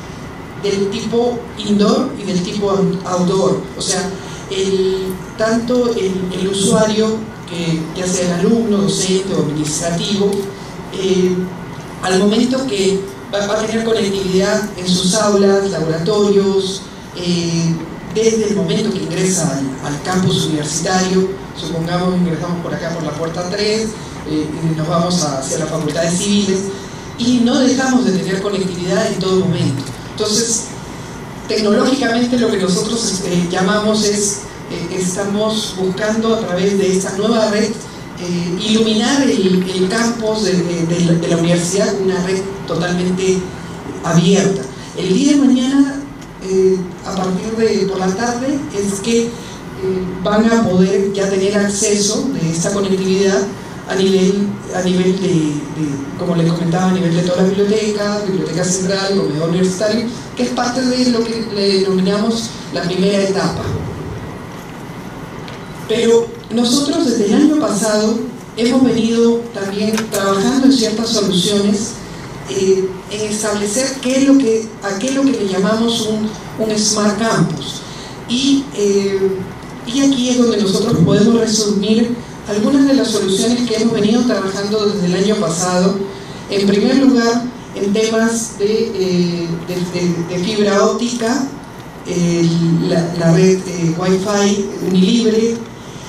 del tipo indoor y del tipo outdoor. O sea, el, tanto el, el usuario, que ya sea el alumno, docente o administrativo, eh, al momento que va, va a tener conectividad en sus aulas, laboratorios, eh, desde el momento que ingresa al, al campus universitario, supongamos ingresamos por acá por la puerta tres, eh, y nos vamos hacia las facultades civiles, y no dejamos de tener conectividad en todo momento. Entonces, tecnológicamente lo que nosotros eh, llamamos es, eh, estamos buscando a través de esta nueva red eh, iluminar el, el campus de, de, de, la, de la universidad, una red totalmente abierta. El día de mañana, eh, a partir de por la tarde, es que eh, van a poder ya tener acceso de esta conectividad a nivel, a nivel de, de, como les comentaba, a nivel de todas las bibliotecas, biblioteca central, comedor universitario, que es parte de lo que le denominamos la primera etapa. Pero nosotros desde el año pasado hemos venido también trabajando en ciertas soluciones eh, en establecer qué es lo que, a qué es lo que le llamamos un, un Smart Campus. Y, eh, y aquí es donde nosotros podemos resumir algunas de las soluciones que hemos venido trabajando desde el año pasado. En primer lugar, en temas de, eh, de, de, de fibra óptica, eh, la, la red eh, Wi-Fi Unilibre,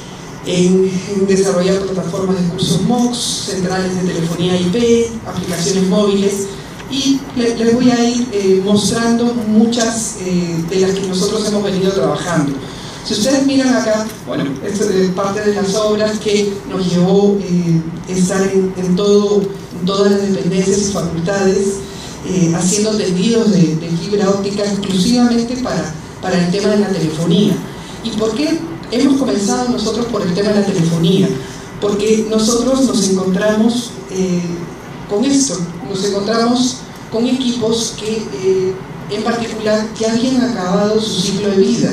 en, en desarrollar plataformas de cursos M O O C, centrales de telefonía I P, aplicaciones móviles, y les le voy a ir eh, mostrando muchas eh, de las que nosotros hemos venido trabajando. Si ustedes miran acá, bueno, esto es parte de las obras que nos llevó eh, estar en, en, todo, en todas las dependencias y facultades, eh, haciendo tendidos de, de fibra óptica exclusivamente para, para el tema de la telefonía. ¿Y por qué hemos comenzado nosotros por el tema de la telefonía? Porque nosotros nos encontramos eh, con esto, nos encontramos con equipos que eh, en particular ya habían acabado su ciclo de vida.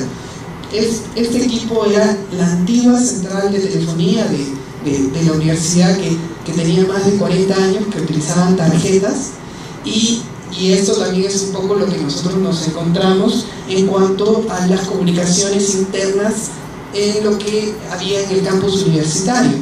Este equipo era la antigua central de telefonía de, de, de la universidad que, que tenía más de cuarenta años, que utilizaban tarjetas, y, y esto también es un poco lo que nosotros nos encontramos en cuanto a las comunicaciones internas en lo que había en el campus universitario.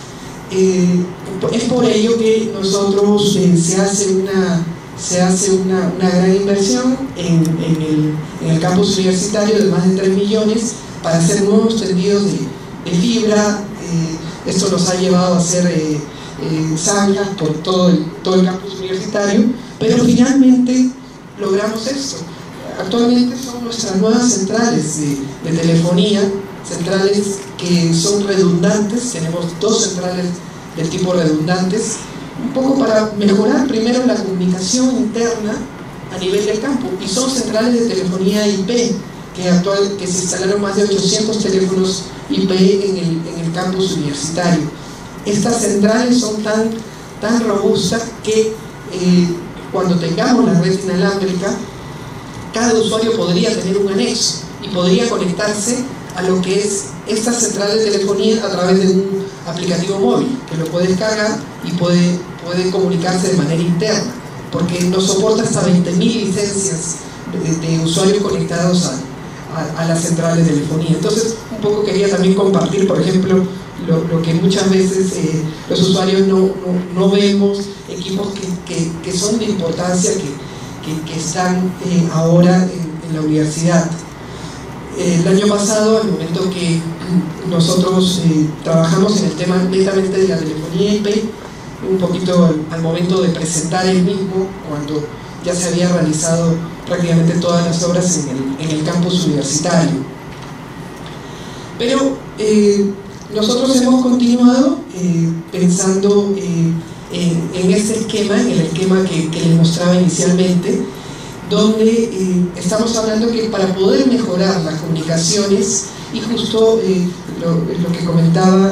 Eh, es por ello que nosotros eh, se hace una se hace una, una gran inversión en, en, el, en el campus universitario de más de tres millones para hacer nuevos tendidos de, de fibra. Eh, esto nos ha llevado a hacer eh, eh, zanjas por todo el, todo el campus universitario, pero finalmente logramos esto. Actualmente son nuestras nuevas centrales de, de telefonía, centrales que son redundantes. Tenemos dos centrales del tipo redundantes, un poco para mejorar primero la comunicación interna a nivel del campo, y son centrales de telefonía I P que, actual, que se instalaron más de ochocientos teléfonos I P en el, en el campus universitario. Estas centrales son tan, tan robustas que eh, cuando tengamos la red inalámbrica, cada usuario podría tener un anexo y podría conectarse a lo que es estas centrales de telefonía a través de un aplicativo móvil, que lo puede descargar y puede, puede comunicarse de manera interna, porque nos soporta hasta veinte mil licencias de, de usuarios conectados a, a, a las centrales de telefonía. Entonces, un poco quería también compartir, por ejemplo, lo, lo que muchas veces eh, los usuarios no, no, no vemos, equipos que, que, que son de importancia, que, que, que están eh, ahora en, en la universidad. El año pasado, al momento que nosotros eh, trabajamos en el tema netamente de la telefonía I P, un poquito al, al momento de presentar el mismo, cuando ya se había realizado prácticamente todas las obras en el, en el campus universitario. Pero eh, nosotros hemos continuado eh, pensando eh, en, en este esquema, en el esquema que, que les mostraba inicialmente, donde eh, estamos hablando que para poder mejorar las comunicaciones, y justo eh, lo, lo que comentaba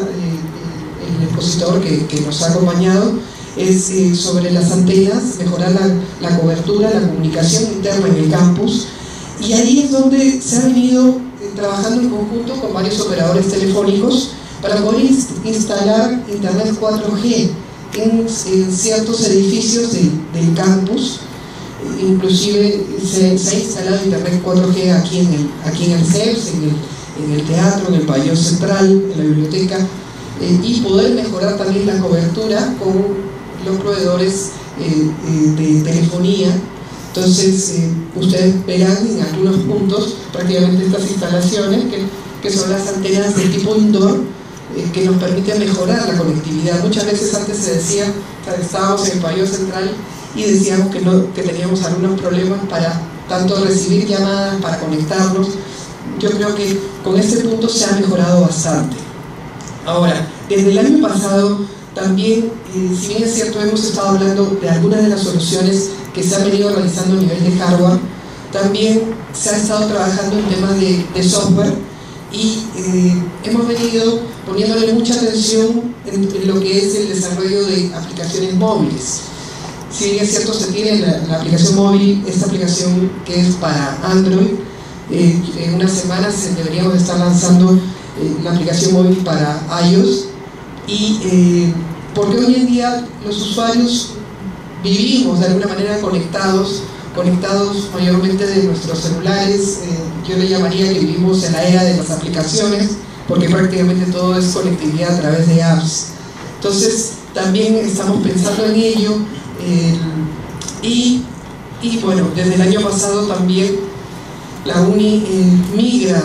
eh, el expositor que, que nos ha acompañado, es eh, sobre las antenas, mejorar la, la cobertura, la comunicación interna en el campus, y ahí es donde se ha venido eh, trabajando en conjunto con varios operadores telefónicos para poder inst instalar internet cuatro G en, en ciertos edificios de, del campus. Inclusive se, se ha instalado internet cuatro G aquí en el, aquí en el C E P S, en el, en el teatro, en el pabellón central, en la biblioteca, eh, y poder mejorar también la cobertura con los proveedores eh, eh, de telefonía. Entonces eh, ustedes verán en algunos puntos prácticamente estas instalaciones que, que son las antenas de tipo indoor, eh, que nos permiten mejorar la conectividad. Muchas veces antes se decía, estábamos en el pabellón central y decíamos que, no, que teníamos algunos problemas para tanto recibir llamadas, para conectarnos. Yo creo que con este punto se ha mejorado bastante. Ahora, desde el año pasado también, eh, si bien es cierto, hemos estado hablando de algunas de las soluciones que se han venido realizando a nivel de hardware, también se ha estado trabajando en temas de, de software, y eh, hemos venido poniéndole mucha atención en, en lo que es el desarrollo de aplicaciones móviles. Si bien es cierto, se tiene la, la aplicación móvil, esta aplicación que es para Android, eh, en unas semanas deberíamos estar lanzando eh, la aplicación móvil para iOS, y eh, porque hoy en día los usuarios vivimos de alguna manera conectados, conectados mayormente de nuestros celulares. eh, yo le llamaría que vivimos en la era de las aplicaciones, porque prácticamente todo es conectividad a través de apps. Entonces también estamos pensando en ello. Eh, y, y bueno, desde el año pasado también la UNI eh, migra,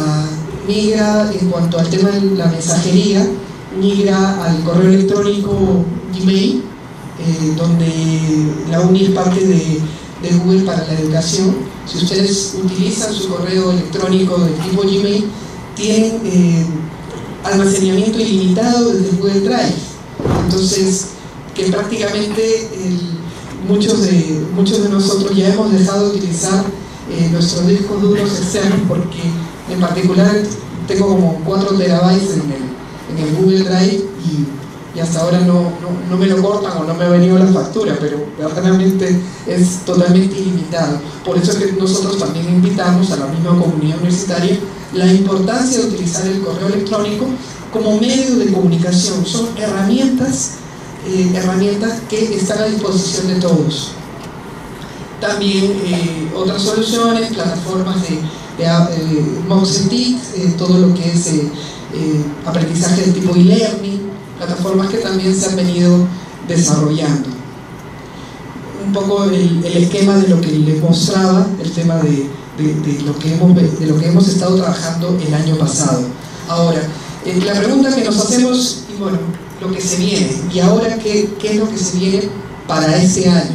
migra en cuanto al tema de la mensajería, migra al correo electrónico Gmail, eh, donde la UNI es parte de, de Google para la educación. Si ustedes utilizan su correo electrónico del tipo Gmail, tienen eh, almacenamiento ilimitado desde Google Drive. Entonces, que prácticamente el, muchos, de, muchos de nosotros ya hemos dejado de utilizar eh, nuestros discos duros externos, porque en particular tengo como cuatro terabytes en el, en el Google Drive, y, y hasta ahora no, no, no me lo cortan o no me ha venido la factura, pero verdaderamente es totalmente ilimitado. Por eso es que nosotros también invitamos a la misma comunidad universitaria la importancia de utilizar el correo electrónico como medio de comunicación. Son herramientas Eh, herramientas que están a disposición de todos. También eh, otras soluciones, plataformas de, de eh, Moxentic, eh, todo lo que es eh, eh, aprendizaje de tipo e-learning, plataformas que también se han venido desarrollando. Un poco el, el esquema de lo que les mostraba, el tema de, de, de, lo que hemos, de lo que hemos estado trabajando el año pasado. Ahora, eh, la pregunta que nos hacemos, y bueno, lo que se viene, y ahora qué, qué es lo que se viene para este año.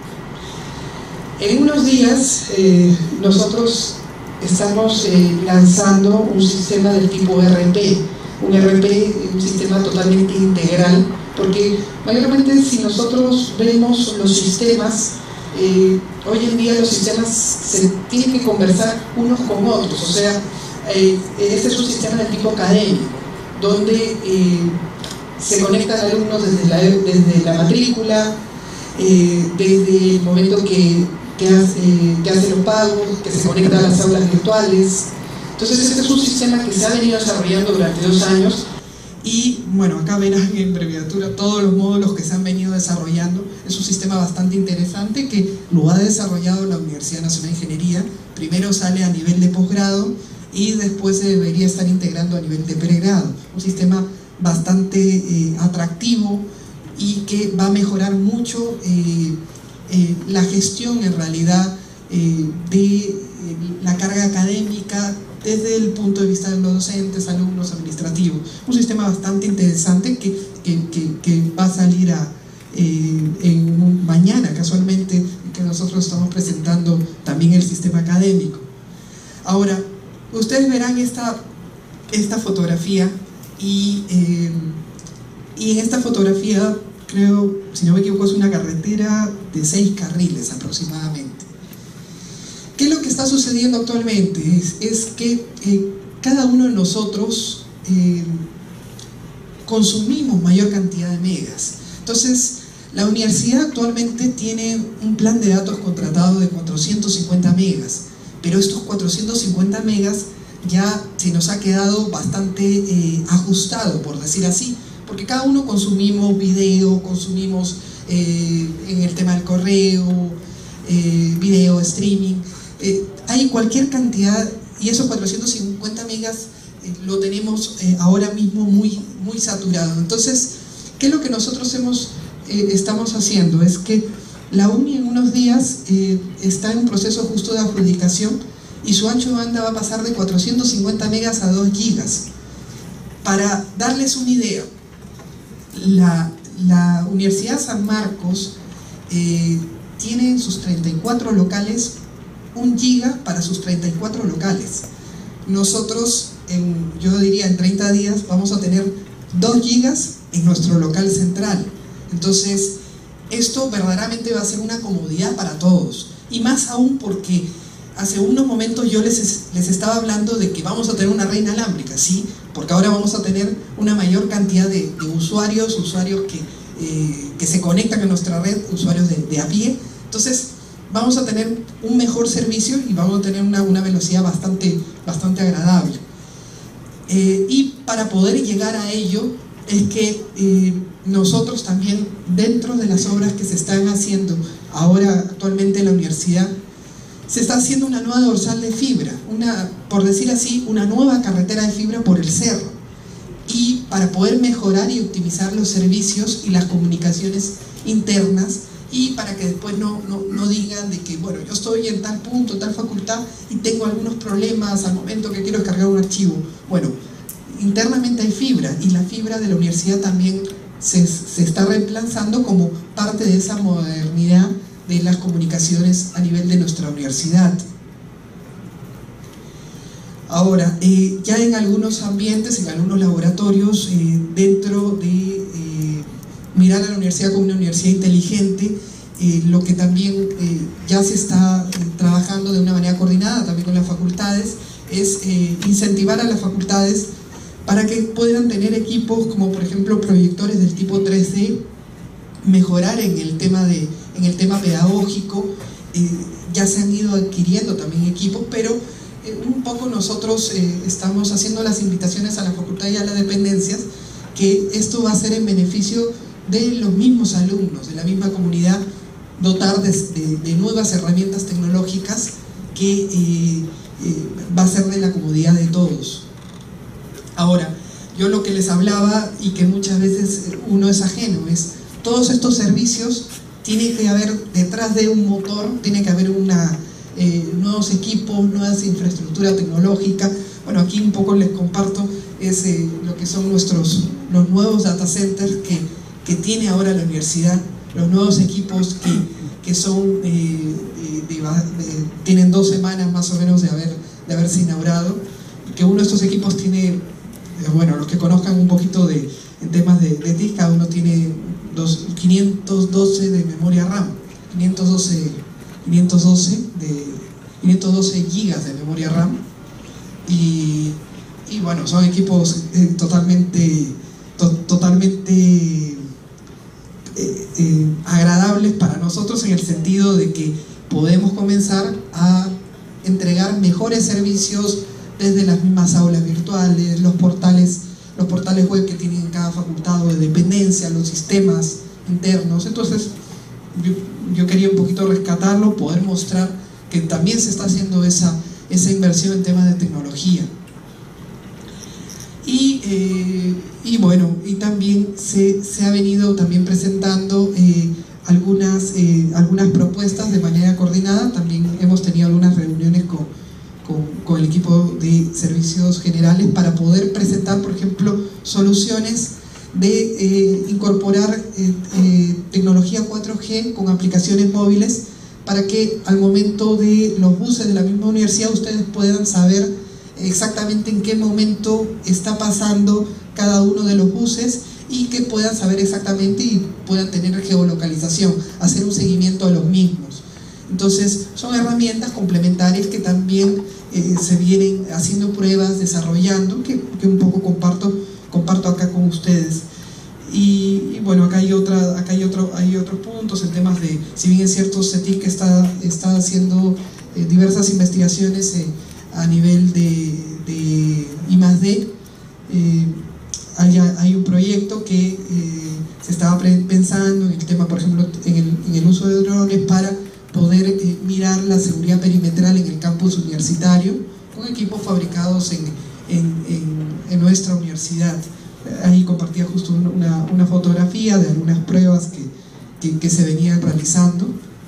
En unos días eh, nosotros estamos eh, lanzando un sistema del tipo R P, un R P, un sistema totalmente integral, porque mayormente si nosotros vemos los sistemas, eh, hoy en día los sistemas se tienen que conversar unos con otros, o sea, eh, este es un sistema de tipo académico, donde eh, se conectan alumnos desde la, desde la matrícula, eh, desde el momento que, que, hace, que hace los pagos, que se conecta a las aulas virtuales. Entonces este es un sistema que se ha venido desarrollando durante dos años y bueno, acá verán en abreviatura todos los módulos que se han venido desarrollando. Es un sistema bastante interesante que lo ha desarrollado la Universidad Nacional de Ingeniería. Primero sale a nivel de posgrado y después se debería estar integrando a nivel de pregrado. Un sistema bastante eh, atractivo y que va a mejorar mucho eh, eh, la gestión en realidad eh, de eh, la carga académica desde el punto de vista de los docentes, alumnos, administrativos. Un sistema bastante interesante que, que, que, que va a salir a, eh, en un, mañana casualmente, que nosotros estamos presentando también el sistema académico. Ahora, ustedes verán esta, esta fotografía y, eh, y en esta fotografía, creo, si no me equivoco, es una carretera de seis carriles aproximadamente. ¿Qué es lo que está sucediendo actualmente? Es, es que eh, cada uno de nosotros eh, consumimos mayor cantidad de megas. Entonces, la universidad actualmente tiene un plan de datos contratado de cuatrocientos cincuenta megas, pero estos cuatrocientos cincuenta megas ya se nos ha quedado bastante eh, ajustado, por decir así, porque cada uno consumimos video, consumimos eh, en el tema del correo, eh, video, streaming, eh, hay cualquier cantidad, y esos cuatrocientos cincuenta megas eh, lo tenemos eh, ahora mismo muy, muy saturado. Entonces, ¿qué es lo que nosotros hemos, eh, estamos haciendo? Es que la UNI en unos días eh, está en un proceso justo de adjudicación y su ancho de banda va a pasar de cuatrocientos cincuenta megas a dos gigas. Para darles una idea, la, la Universidad San Marcos eh, tiene en sus treinta y cuatro locales un giga para sus treinta y cuatro locales. Nosotros, en, yo diría en treinta días, vamos a tener dos gigas en nuestro local central. Entonces, esto verdaderamente va a ser una comodidad para todos. Y más aún porque hace unos momentos yo les, les estaba hablando de que vamos a tener una red inalámbrica, ¿sí? Porque ahora vamos a tener una mayor cantidad de, de usuarios, usuarios que, eh, que se conectan a nuestra red, usuarios de, de a pie. Entonces, vamos a tener un mejor servicio y vamos a tener una, una velocidad bastante, bastante agradable. Eh, y para poder llegar a ello, es que eh, nosotros también, dentro de las obras que se están haciendo ahora actualmente en la universidad, se está haciendo una nueva dorsal de fibra, una, por decir así, una nueva carretera de fibra por el cerro, y para poder mejorar y optimizar los servicios y las comunicaciones internas, y para que después no, no, no digan de que, bueno, yo estoy en tal punto, tal facultad, y tengo algunos problemas al momento que quiero descargar un archivo. Bueno, internamente hay fibra, y la fibra de la universidad también se, se está reemplazando como parte de esa modernidad de las comunicaciones a nivel de nuestra universidad. Ahora, eh, ya en algunos ambientes, en algunos laboratorios, eh, dentro de eh, mirar a la universidad como una universidad inteligente, eh, lo que también eh, ya se está eh, trabajando de una manera coordinada también con las facultades, es eh, incentivar a las facultades para que puedan tener equipos como por ejemplo proyectores del tipo tres D, mejorar en el tema, de, en el tema pedagógico. Eh, ya se han ido adquiriendo también equipos, pero eh, un poco nosotros eh, estamos haciendo las invitaciones a la facultad y a las dependencias, que esto va a ser en beneficio de los mismos alumnos, de la misma comunidad, dotar de, de, de nuevas herramientas tecnológicas que eh, eh, va a ser de la comodidad de todos. Ahora, yo lo que les hablaba y que muchas veces uno es ajeno, es todos estos servicios, tiene que haber detrás de un motor, tiene que haber una, eh, nuevos equipos, nuevas infraestructura tecnológica. Bueno, aquí un poco les comparto es, eh, lo que son nuestros, los nuevos data centers que, que tiene ahora la universidad, los nuevos equipos que, que son, eh, de, de, de, tienen dos semanas más o menos de, haber, de haberse inaugurado, que uno de estos equipos tiene, bueno, los que conozcan un poquito de en temas de, de T I C, cada uno tiene dos, quinientos doce de memoria RAM. quinientos doce, quinientos doce, de, quinientos doce gigas de memoria RAM, y, y bueno, son equipos eh, totalmente, to, totalmente eh, eh, agradables para nosotros, en el sentido de que podemos comenzar a entregar mejores servicios desde las mismas aulas virtuales, los portales, los portales web que tienen cada facultad de dependencia, los sistemas internos. Entonces yo, yo quería un poquito rescatarlo, poder mostrar que también se está haciendo esa, esa inversión en temas de tecnología. Y, eh, y bueno, y también se, se ha venido también presentando eh, algunas, eh, algunas propuestas de manera coordinada. También hemos tenido algunas reuniones con, con, con el equipo de servicios generales para poder presentar, por ejemplo, soluciones de eh, incorporar eh, eh, tecnología cuatro G con aplicaciones móviles, para que al momento de los buses de la misma universidad ustedes puedan saber exactamente en qué momento está pasando cada uno de los buses, y que puedan saber exactamente y puedan tener geolocalización, hacer un seguimiento a los mismos. Entonces son herramientas complementarias que también eh, se vienen haciendo pruebas, desarrollando, que, que un poco comparto, comparto acá con ustedes. Y, y bueno, acá hay otra, acá hay otro, hay otros puntos en temas de, si bien es cierto, CETIC está, está haciendo eh, diversas investigaciones eh, a nivel de, de I más D, eh, hay, hay un proyecto que eh, se estaba pensando en el tema, por ejemplo, en el, en el uso de drones para poder eh, mirar la seguridad perimetral en el campus universitario con equipos fabricados en, en, en, en nuestra universidad. Ahí compartía justo una, una fotografía de algunas pruebas que, que, que se venían realizando.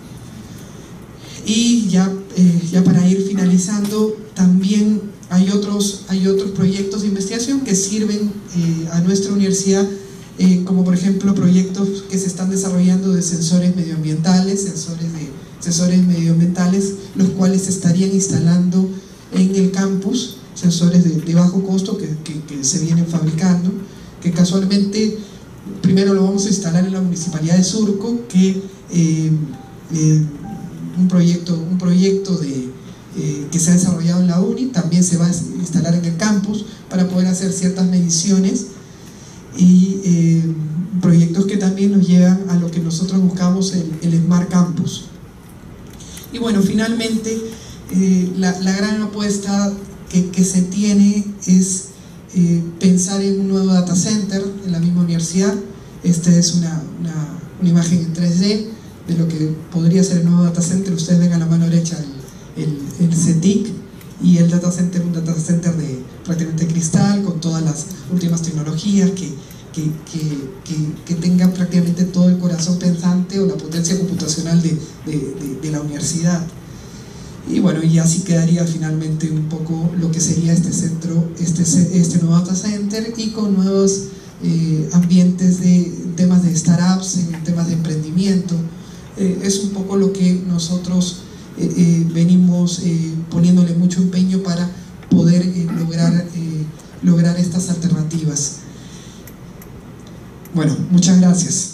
Y ya, eh, ya para ir finalizando, también hay otros, hay otros proyectos de investigación que sirven eh, a nuestra universidad, eh, como por ejemplo proyectos que se están desarrollando de sensores medioambientales, sensores, de, sensores medioambientales, los cuales se estarían instalando en el campus, sensores de, de bajo costo que, que, que se vienen fabricando, que casualmente primero lo vamos a instalar en la Municipalidad de Surco, que eh, eh, un proyecto, un proyecto de, eh, que se ha desarrollado en la UNI, también se va a instalar en el campus para poder hacer ciertas mediciones, y eh, proyectos que también nos llevan a lo que nosotros buscamos, el, el Smart Campus. Y bueno, finalmente eh, la, la gran apuesta que, que se tiene es eh, pensar en un nuevo data center en la misma universidad. Esta es una, una, una imagen en tres D de lo que podría ser el nuevo data center. Ustedes ven a la mano derecha el, el, el CETIC, y el data center, un data center de prácticamente cristal, con todas las últimas tecnologías, que, que, que, que, que tenga prácticamente todo el corazón pensante o la potencia computacional de, de, de, de la universidad. Y bueno, y así quedaría finalmente un poco lo que sería este centro, este, este nuevo data center, y con nuevos eh, ambientes de temas de startups, en temas de emprendimiento. Eh, es un poco lo que nosotros eh, eh, venimos eh, poniéndole mucho empeño para poder eh, lograr, eh, lograr estas alternativas. Bueno, muchas gracias.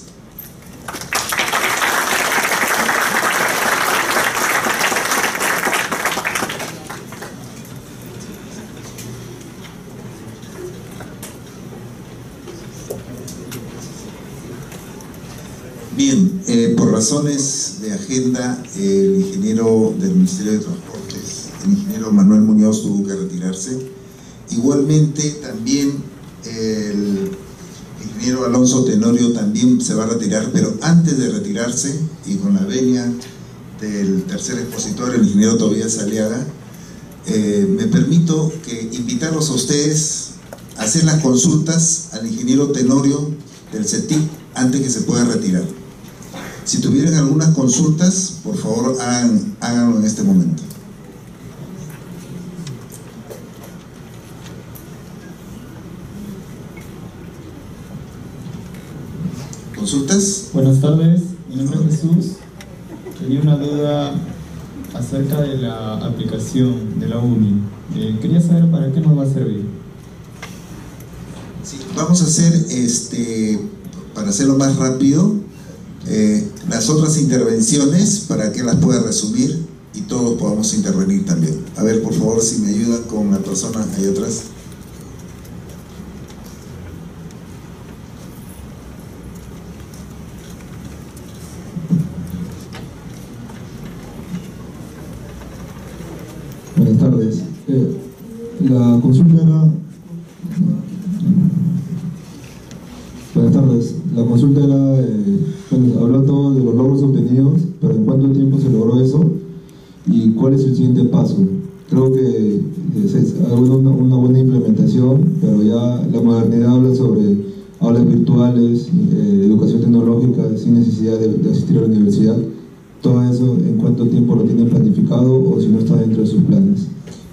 Bien, eh, por razones de agenda, el ingeniero del Ministerio de Transportes, el ingeniero Manuel Muñoz, tuvo que retirarse. Igualmente, también el ingeniero Alonso Tenorio también se va a retirar, pero antes de retirarse, y con la venia del tercer expositor, el ingeniero Tobías Aliaga, eh, me permito que invitarlos a ustedes a hacer las consultas al ingeniero Tenorio del CETIC antes que se pueda retirar. Si tuvieran algunas consultas, por favor hagan, háganlo en este momento. ¿Consultas? Buenas tardes, mi nombre es Jesús. Tenía una duda acerca de la aplicación de la UNI. Eh, quería saber para qué nos va a servir. Sí, vamos a hacer, este, para hacerlo más rápido, eh, las otras intervenciones para que las pueda resumir y todos podamos intervenir también. A ver, por favor, si me ayudan con la persona ahí atrás. Buenas tardes. Eh, la consulta era... Buenas tardes. La consulta era... Eh, bueno, habló todo de los logros obtenidos, pero ¿en cuánto tiempo se logró eso? ¿Y cuál es el siguiente paso? Creo que es, es una, una buena implementación, pero ya la modernidad habla sobre aulas virtuales, eh, educación tecnológica sin necesidad de, de asistir a la universidad. Todo eso, ¿en cuánto tiempo lo tienen planificado o si no está dentro de sus planes?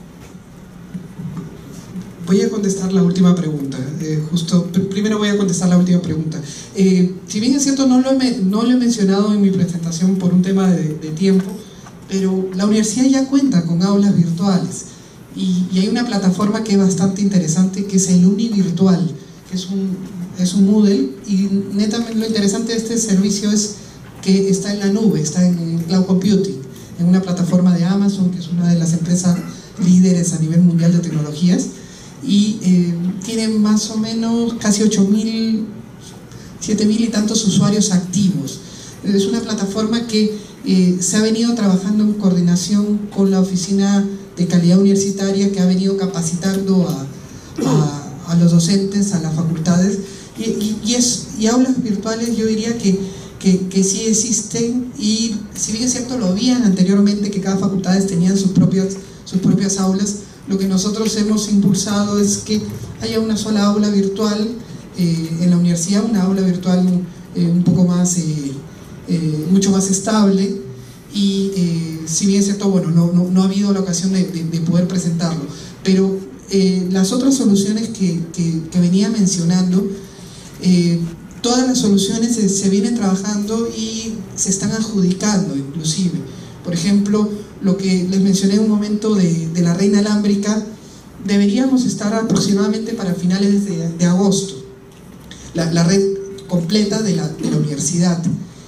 Voy a contestar la última pregunta. Eh, justo, pr primero voy a contestar la última pregunta. Eh, si bien es cierto, no lo, he, no lo he mencionado en mi presentación por un tema de, de tiempo, pero la universidad ya cuenta con aulas virtuales y, y hay una plataforma que es bastante interesante, que es el Uni Virtual, que es un, es un Moodle, y netamente lo interesante de este servicio es que está en la nube, está en cloud computing, en una plataforma de Amazon, que es una de las empresas líderes a nivel mundial de tecnologías, y eh, tiene más o menos casi ocho mil, siete mil y tantos usuarios activos. Es una plataforma que eh, se ha venido trabajando en coordinación con la Oficina de Calidad Universitaria, que ha venido capacitando a, a, a los docentes, a las facultades, y, y, y, es, y aulas virtuales yo diría que Que, que sí existen, y si bien es cierto lo habían anteriormente, que cada facultad tenía sus propias, sus propias aulas, lo que nosotros hemos impulsado es que haya una sola aula virtual eh, en la universidad, una aula virtual eh, un poco más, eh, eh, mucho más estable, y eh, si bien es cierto, bueno, no, no, no ha habido la ocasión de, de, de poder presentarlo, pero eh, las otras soluciones que, que, que venía mencionando, eh, todas las soluciones se, se vienen trabajando y se están adjudicando inclusive. Por ejemplo, lo que les mencioné en un momento de, de la red inalámbrica, deberíamos estar aproximadamente para finales de, de agosto, la, la red completa de la, de la universidad,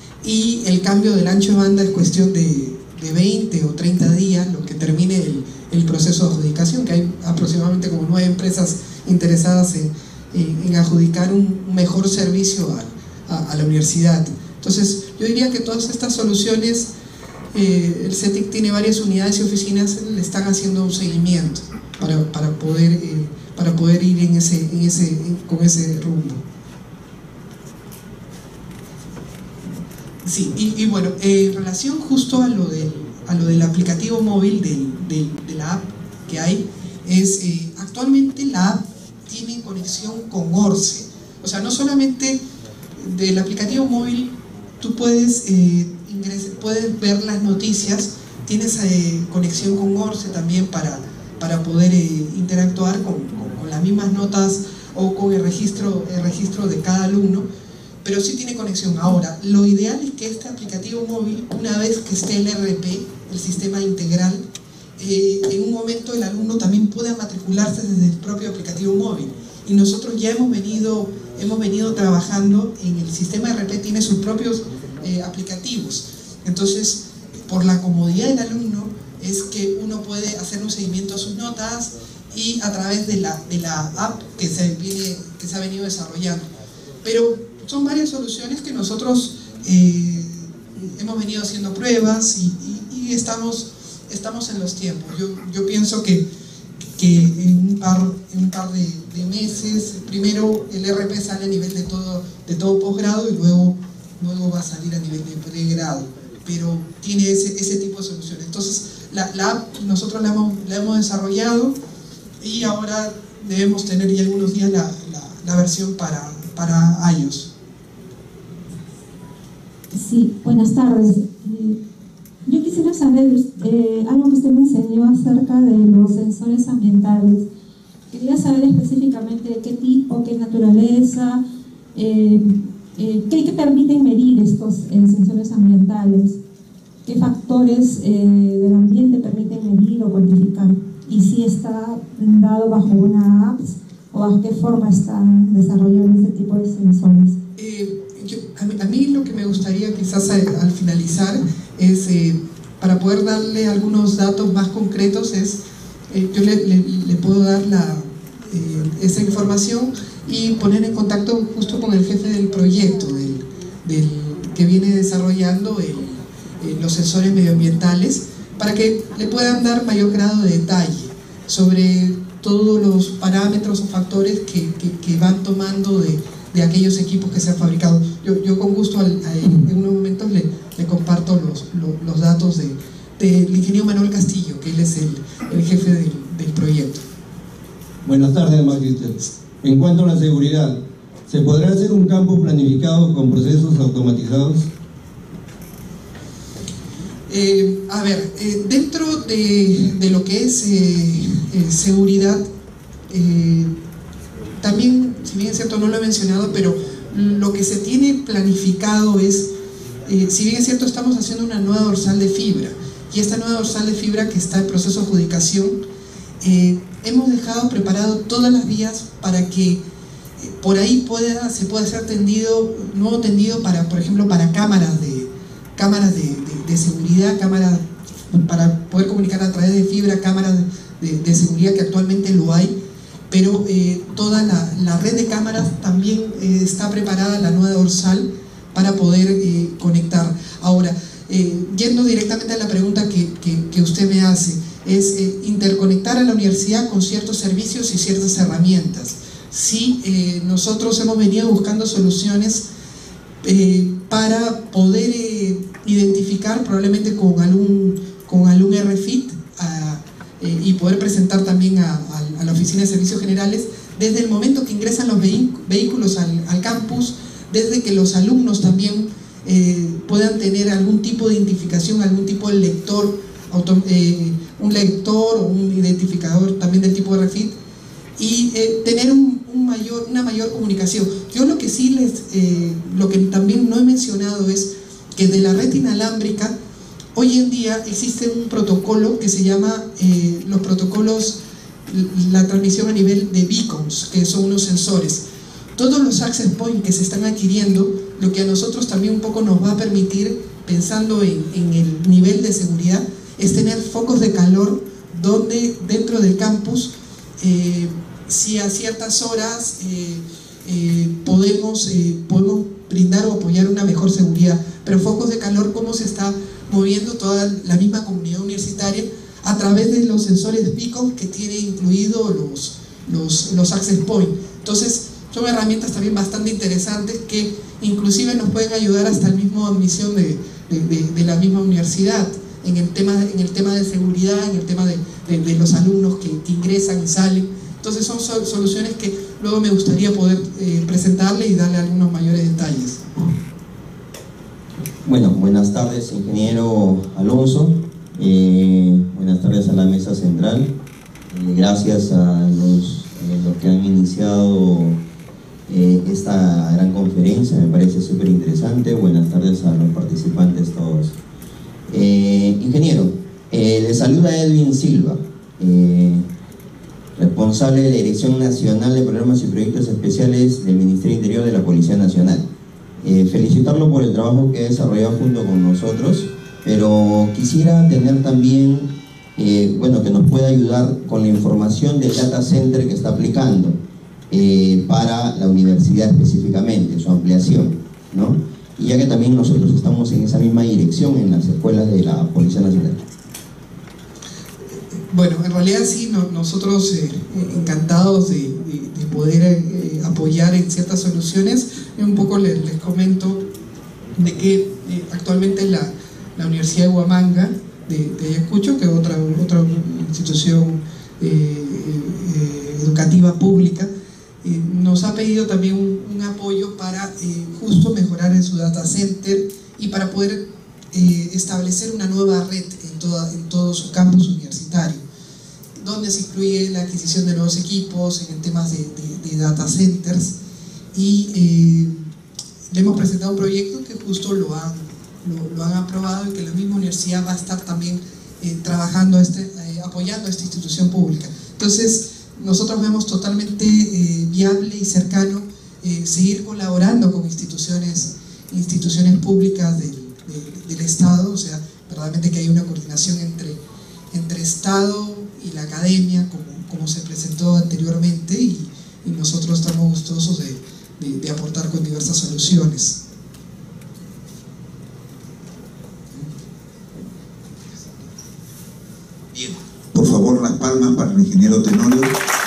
y el cambio del ancho de banda es cuestión de, de veinte o treinta días, lo que termine el, el proceso de adjudicación, que hay aproximadamente como nueve empresas interesadas en en adjudicar un mejor servicio a, a, a la universidad. Entonces yo diría que todas estas soluciones, eh, el CETIC tiene varias unidades y oficinas, le están haciendo un seguimiento para, para, poder, eh, para poder ir en ese, en ese, en, con ese rumbo. Sí, y, y bueno, eh, en relación justo a lo del, a lo del aplicativo móvil del, del, de la app que hay, es eh, actualmente la app tienen conexión con ORCE, o sea, no solamente del aplicativo móvil tú puedes, eh, ingresar, puedes ver las noticias, tienes eh, conexión con ORCE también para, para poder eh, interactuar con, con, con las mismas notas o con el registro, el registro de cada alumno, pero sí tiene conexión. Ahora, lo ideal es que este aplicativo móvil, una vez que esté el R P, el sistema integral, Eh, en un momento el alumno también pueda matricularse desde el propio aplicativo móvil, y nosotros ya hemos venido, hemos venido trabajando en el sistema R P, tiene sus propios eh, aplicativos. Entonces, por la comodidad del alumno es que uno puede hacer un seguimiento a sus notas, y a través de la, de la app que se, viene, que se ha venido desarrollando. Pero son varias soluciones que nosotros eh, hemos venido haciendo pruebas, y, y, y estamos estamos en los tiempos. Yo, yo pienso que, que en un par, en un par de, de meses, primero el R P sale a nivel de todo, de todo posgrado, y luego, luego va a salir a nivel de pregrado, pero tiene ese, ese tipo de soluciones. Entonces la, la app nosotros la hemos, la hemos desarrollado, y ahora debemos tener ya algunos días la, la, la versión para, para iOS. Sí, buenas tardes. Yo quisiera saber eh, algo que usted me enseñó acerca de los sensores ambientales. Quería saber específicamente qué tipo, qué naturaleza, eh, eh, qué, qué permiten medir estos eh, sensores ambientales, qué factores eh, del ambiente permiten medir o cuantificar, y si está dado bajo una app o bajo qué forma están desarrollando este tipo de sensores. Eh, yo, a, mí, a mí lo que me gustaría quizás al finalizar es, eh, para poder darle algunos datos más concretos, es eh, yo le, le, le puedo dar la, eh, esa información y poner en contacto justo con el jefe del proyecto, del, del que viene desarrollando el, eh, los sensores medioambientales, para que le puedan dar mayor grado de detalle sobre todos los parámetros o factores que, que, que van tomando de, de aquellos equipos que se han fabricado. Yo, yo con gusto al, a, en unos momentos le, le comparto los, los, los datos de, del ingeniero Manuel Castillo, que él es el, el jefe del, del proyecto. Buenas tardes, Magister. En cuanto a la seguridad, ¿se podrá hacer un campo planificado con procesos automatizados? Eh, a ver, eh, dentro de, de lo que es eh, eh, seguridad, eh, también, si bien es cierto, no lo he mencionado, pero lo que se tiene planificado es, eh, si bien es cierto, estamos haciendo una nueva dorsal de fibra, y esta nueva dorsal de fibra que está en proceso de adjudicación, eh, hemos dejado preparado todas las vías para que eh, por ahí pueda, se pueda hacer tendido, nuevo tendido para, por ejemplo, para cámaras de cámaras de, de, de seguridad, cámaras para poder comunicar a través de fibra, cámaras de, de seguridad que actualmente lo hay, pero eh, toda la, la red de cámaras también eh, está preparada, la nueva dorsal, para poder eh, conectar. Ahora, eh, yendo directamente a la pregunta que, que, que usted me hace, es eh, interconectar a la universidad con ciertos servicios y ciertas herramientas. Sí, eh, nosotros hemos venido buscando soluciones eh, para poder eh, identificar probablemente con algún, con algún R F I T a, eh, y poder presentar también a, a, a la Oficina de Servicios Generales desde el momento que ingresan los vehículos al, al campus, desde que los alumnos también eh, puedan tener algún tipo de identificación, algún tipo de lector, auto, eh, un lector o un identificador también del tipo R F I T, y eh, tener un, un mayor, una mayor comunicación. Yo lo que sí les, eh, lo que también no he mencionado es que de la red inalámbrica, hoy en día existe un protocolo que se llama eh, los protocolos, la transmisión a nivel de beacons, que son unos sensores. Todos los access points que se están adquiriendo, lo que a nosotros también un poco nos va a permitir, pensando en, en el nivel de seguridad, es tener focos de calor donde dentro del campus, eh, si a ciertas horas eh, eh, podemos, eh, podemos brindar o apoyar una mejor seguridad, pero focos de calor, cómo se está moviendo toda la misma comunidad universitaria a través de los sensores beacon que tiene incluido los, los, los access point. Entonces son herramientas también bastante interesantes que inclusive nos pueden ayudar hasta la misma admisión de, de, de, de la misma universidad en el tema, en el tema de seguridad, en el tema de, de, de los alumnos que, que ingresan y salen. Entonces son sol, soluciones que luego me gustaría poder eh, presentarle y darle algunos mayores detalles. Bueno, buenas tardes, ingeniero Alonso. Eh, buenas tardes a la mesa central. Eh, gracias a los, eh, los que han iniciado eh, esta gran conferencia, me parece súper interesante. Buenas tardes a los participantes todos. Eh, ingeniero, eh, le saluda Edwin Silva, eh, responsable de la Dirección Nacional de Programas y Proyectos Especiales del Ministerio Interior de la Policía Nacional. Eh, felicitarlo por el trabajo que ha desarrollado junto con nosotros, pero quisiera tener también, eh, bueno, que nos pueda ayudar con la información del data center que está aplicando eh, para la universidad específicamente, su ampliación, ¿no? Y ya que también nosotros estamos en esa misma dirección en las escuelas de la Policía Nacional. Bueno, en realidad sí, no, nosotros eh, encantados de, de, de poder eh, apoyar en ciertas soluciones. Un poco les, les comento de que eh, actualmente la, la Universidad de Huamanga de, de Ayacucho, que es otra, otra institución eh, eh, educativa pública, eh, nos ha pedido también un, un apoyo para eh, justo mejorar en su data center y para poder eh, establecer una nueva red en, toda, en todo su campus universitario, donde se incluye la adquisición de nuevos equipos en temas de, de, de data centers, y eh, le hemos presentado un proyecto que justo lo han, lo, lo han aprobado y que la misma universidad va a estar también eh, trabajando, este, eh, apoyando a esta institución pública. Entonces nosotros vemos totalmente eh, viable y cercano eh, seguir colaborando con instituciones, instituciones públicas del, de, del Estado, o sea, verdaderamente que hay una coordinación entre, entre Estado y la academia, como, como se presentó anteriormente, y, y nosotros estamos gustosos de, de, de aportar con diversas soluciones. Bien, por favor, las palmas para el ingeniero Tenorio.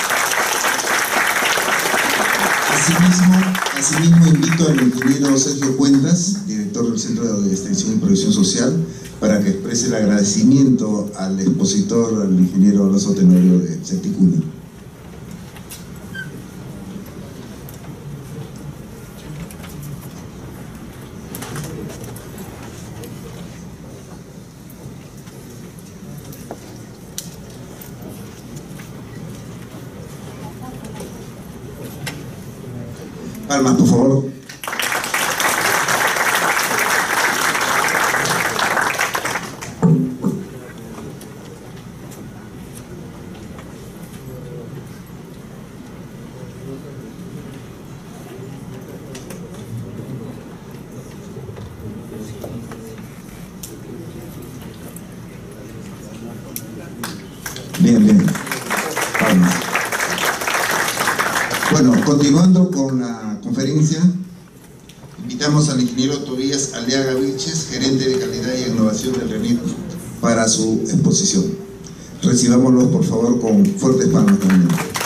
Asimismo, asimismo invito al ingeniero Sergio Cuentas, director del Centro de Extensión y Provisión Social, para que exprese el agradecimiento al expositor, al ingeniero Alonso Tenorio de CETIC UNI. Palmas, por favor. Bien, bien. Palmas. Bueno, continuando con la conferencia, invitamos al ingeniero Tobías Aliaga Vilches, gerente de calidad y innovación del RENIC, para su exposición. Recibámoslo, por favor, con fuertes palmas también.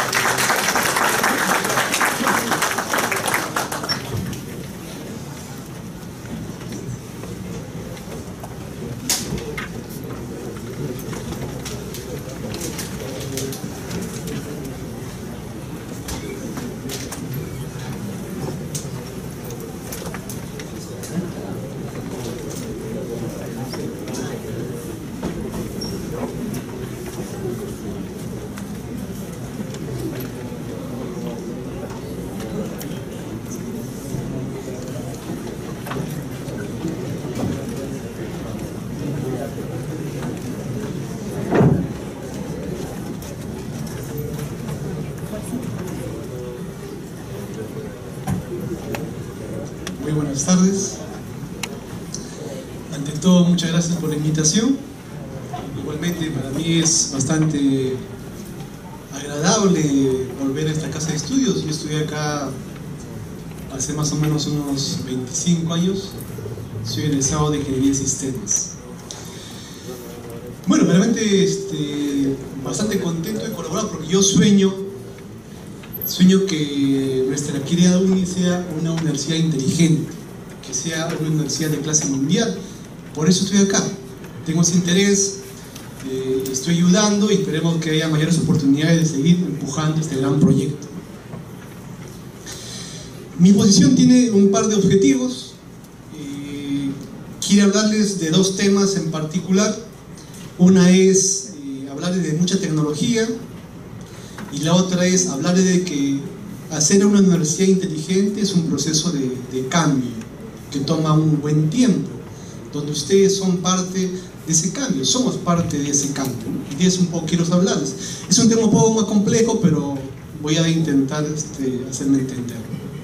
Muy buenas tardes. Ante todo, muchas gracias por la invitación. Igualmente, para mí es bastante agradable volver a esta casa de estudios. Yo estudié acá hace más o menos unos veinticinco años. Soy egresado de Ingeniería de Sistemas. Bueno, realmente este, bastante contento de colaborar porque yo sueño Sueño que nuestra querida UNI sea una universidad inteligente, que sea una universidad de clase mundial. Por eso estoy acá. Tengo ese interés, eh, estoy ayudando y esperemos que haya mayores oportunidades de seguir empujando este gran proyecto. Mi exposición tiene un par de objetivos. Eh, quiero hablarles de dos temas en particular. Una es eh, hablarles de mucha tecnología, y la otra es hablar de que hacer una universidad inteligente es un proceso de, de cambio que toma un buen tiempo, donde ustedes son parte de ese cambio, somos parte de ese cambio, y de eso un poco quiero hablarles. Es un tema un poco más complejo, pero voy a intentar este, hacerme entender.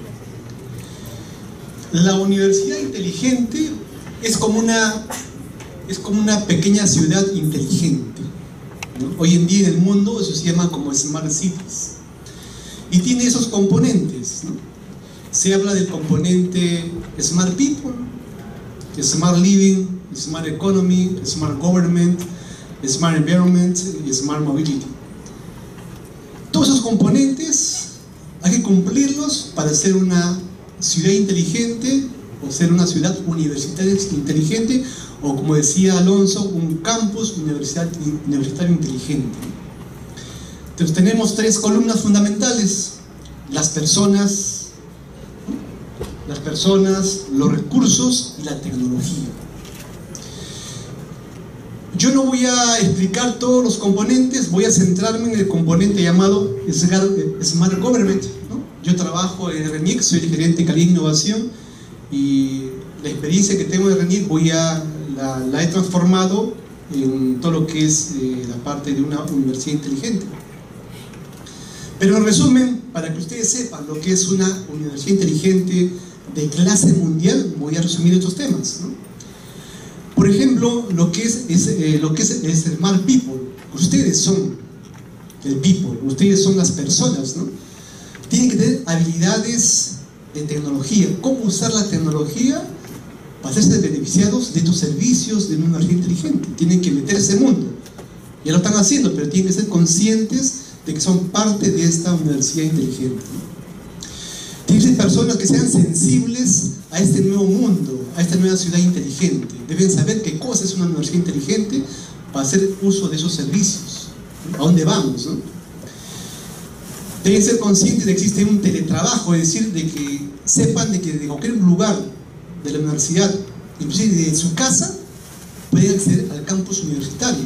La universidad inteligente es como una, es como una pequeña ciudad inteligente. Hoy en día en el mundo eso se llama como Smart Cities y tiene esos componentes, ¿no? Se habla del componente Smart People, Smart Living, Smart Economy, Smart Government, Smart Environment y Smart Mobility. Todos esos componentes hay que cumplirlos para ser una ciudad inteligente o ser una ciudad universitaria inteligente, o como decía Alonso, un campus universitario inteligente. Entonces tenemos tres columnas fundamentales: las personas, las personas, los recursos y la tecnología. Yo no voy a explicar todos los componentes, voy a centrarme en el componente llamado Smart Government, ¿no? Yo trabajo en RENIC, soy el gerente de calidad e innovación, y la experiencia que tengo en RENIC voy a La, la he transformado en todo lo que es eh, la parte de una universidad inteligente. Pero en resumen, para que ustedes sepan lo que es una universidad inteligente de clase mundial, voy a resumir estos temas, ¿no? Por ejemplo, lo que es, es, eh, lo que es, es Smart People. Ustedes son el people, ustedes son las personas, ¿no? Tienen que tener habilidades de tecnología. ¿Cómo usar la tecnología para hacerse beneficiados de tus servicios de una universidad inteligente? Tienen que meterse en ese mundo. Ya lo están haciendo, pero tienen que ser conscientes de que son parte de esta universidad inteligente. Tienen que ser personas que sean sensibles a este nuevo mundo, a esta nueva ciudad inteligente. Deben saber qué cosa es una universidad inteligente para hacer uso de esos servicios. ¿A dónde vamos, no? Deben ser conscientes de que existe un teletrabajo, es decir, de que sepan de que de cualquier lugar de la universidad, inclusive de su casa, pueden acceder al campus universitario.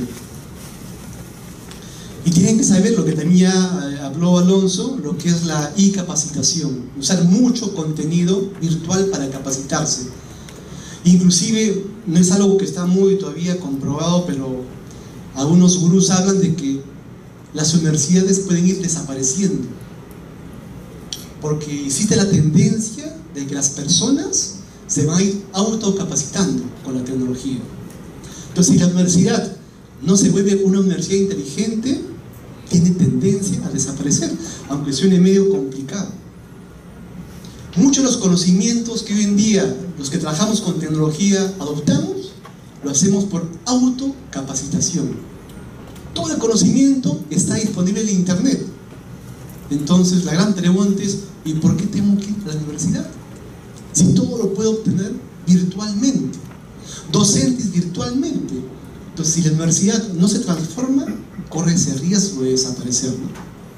Y tienen que saber lo que también ya habló Alonso, lo que es la e-capacitación, usar mucho contenido virtual para capacitarse. Inclusive, no es algo que está muy todavía comprobado, pero algunos gurús hablan de que las universidades pueden ir desapareciendo, porque existe la tendencia de que las personas se van a ir autocapacitando con la tecnología. Entonces, si la universidad no se vuelve una universidad inteligente, tiene tendencia a desaparecer, aunque suene medio complicado. Muchos de los conocimientos que hoy en día los que trabajamos con tecnología adoptamos, lo hacemos por autocapacitación. Todo el conocimiento está disponible en internet. Entonces la gran pregunta es, ¿y por qué tengo que ir a la universidad? Si todo lo puedo obtener virtualmente, docentes virtualmente. Entonces, si la universidad no se transforma, corre ese riesgo de desaparecer, ¿no?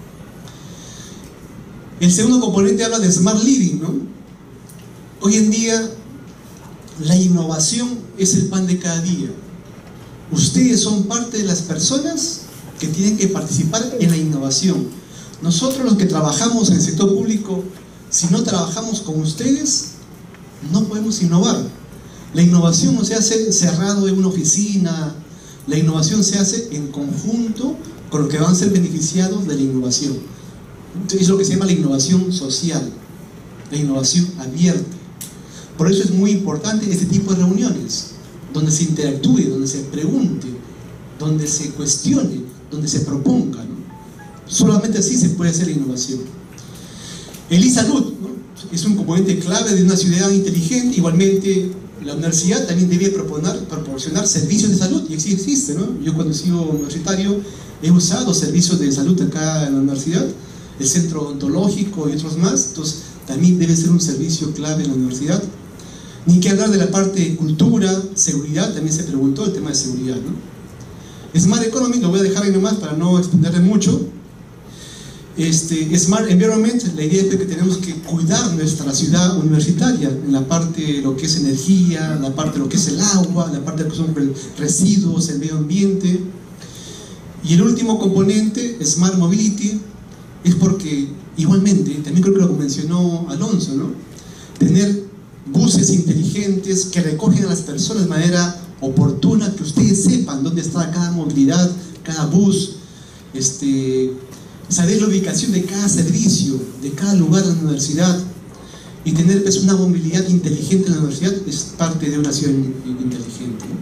El segundo componente habla de Smart Living, ¿no? Hoy en día la innovación es el pan de cada día. Ustedes son parte de las personas que tienen que participar en la innovación. Nosotros, los que trabajamos en el sector público, si no trabajamos con ustedes, no podemos innovar. La innovación no se hace cerrado en una oficina. La innovación se hace en conjunto con los que van a ser beneficiados de la innovación. Es lo que se llama la innovación social, la innovación abierta. Por eso es muy importante este tipo de reuniones, donde se interactúe, donde se pregunte, donde se cuestione, donde se proponga, ¿no? Solamente así se puede hacer la innovación. El e-salud, ¿no? Es un componente clave de una ciudad inteligente. Igualmente, la universidad también debe proponer, proporcionar servicios de salud, y así existe, ¿no? Yo, cuando he sido universitario, he usado servicios de salud acá en la universidad, el centro odontológico y otros más. Entonces también debe ser un servicio clave en la universidad. Ni que hablar de la parte de cultura, seguridad. También se preguntó el tema de seguridad, ¿no? Smart Economy, lo voy a dejar ahí nomás para no extenderle mucho. Este, Smart Environment, la idea es que tenemos que cuidar nuestra ciudad universitaria en la parte de lo que es energía, la parte de lo que es el agua, la parte de lo que son residuos, el medio ambiente. Y el último componente, Smart Mobility, es porque igualmente, también creo que lo mencionó Alonso, ¿no? Tener buses inteligentes que recogen a las personas de manera oportuna, que ustedes sepan dónde está cada movilidad, cada bus, este, saber la ubicación de cada servicio, de cada lugar de la universidad, y tener pues, una movilidad inteligente en la universidad es parte de una ciudad inteligente, ¿no?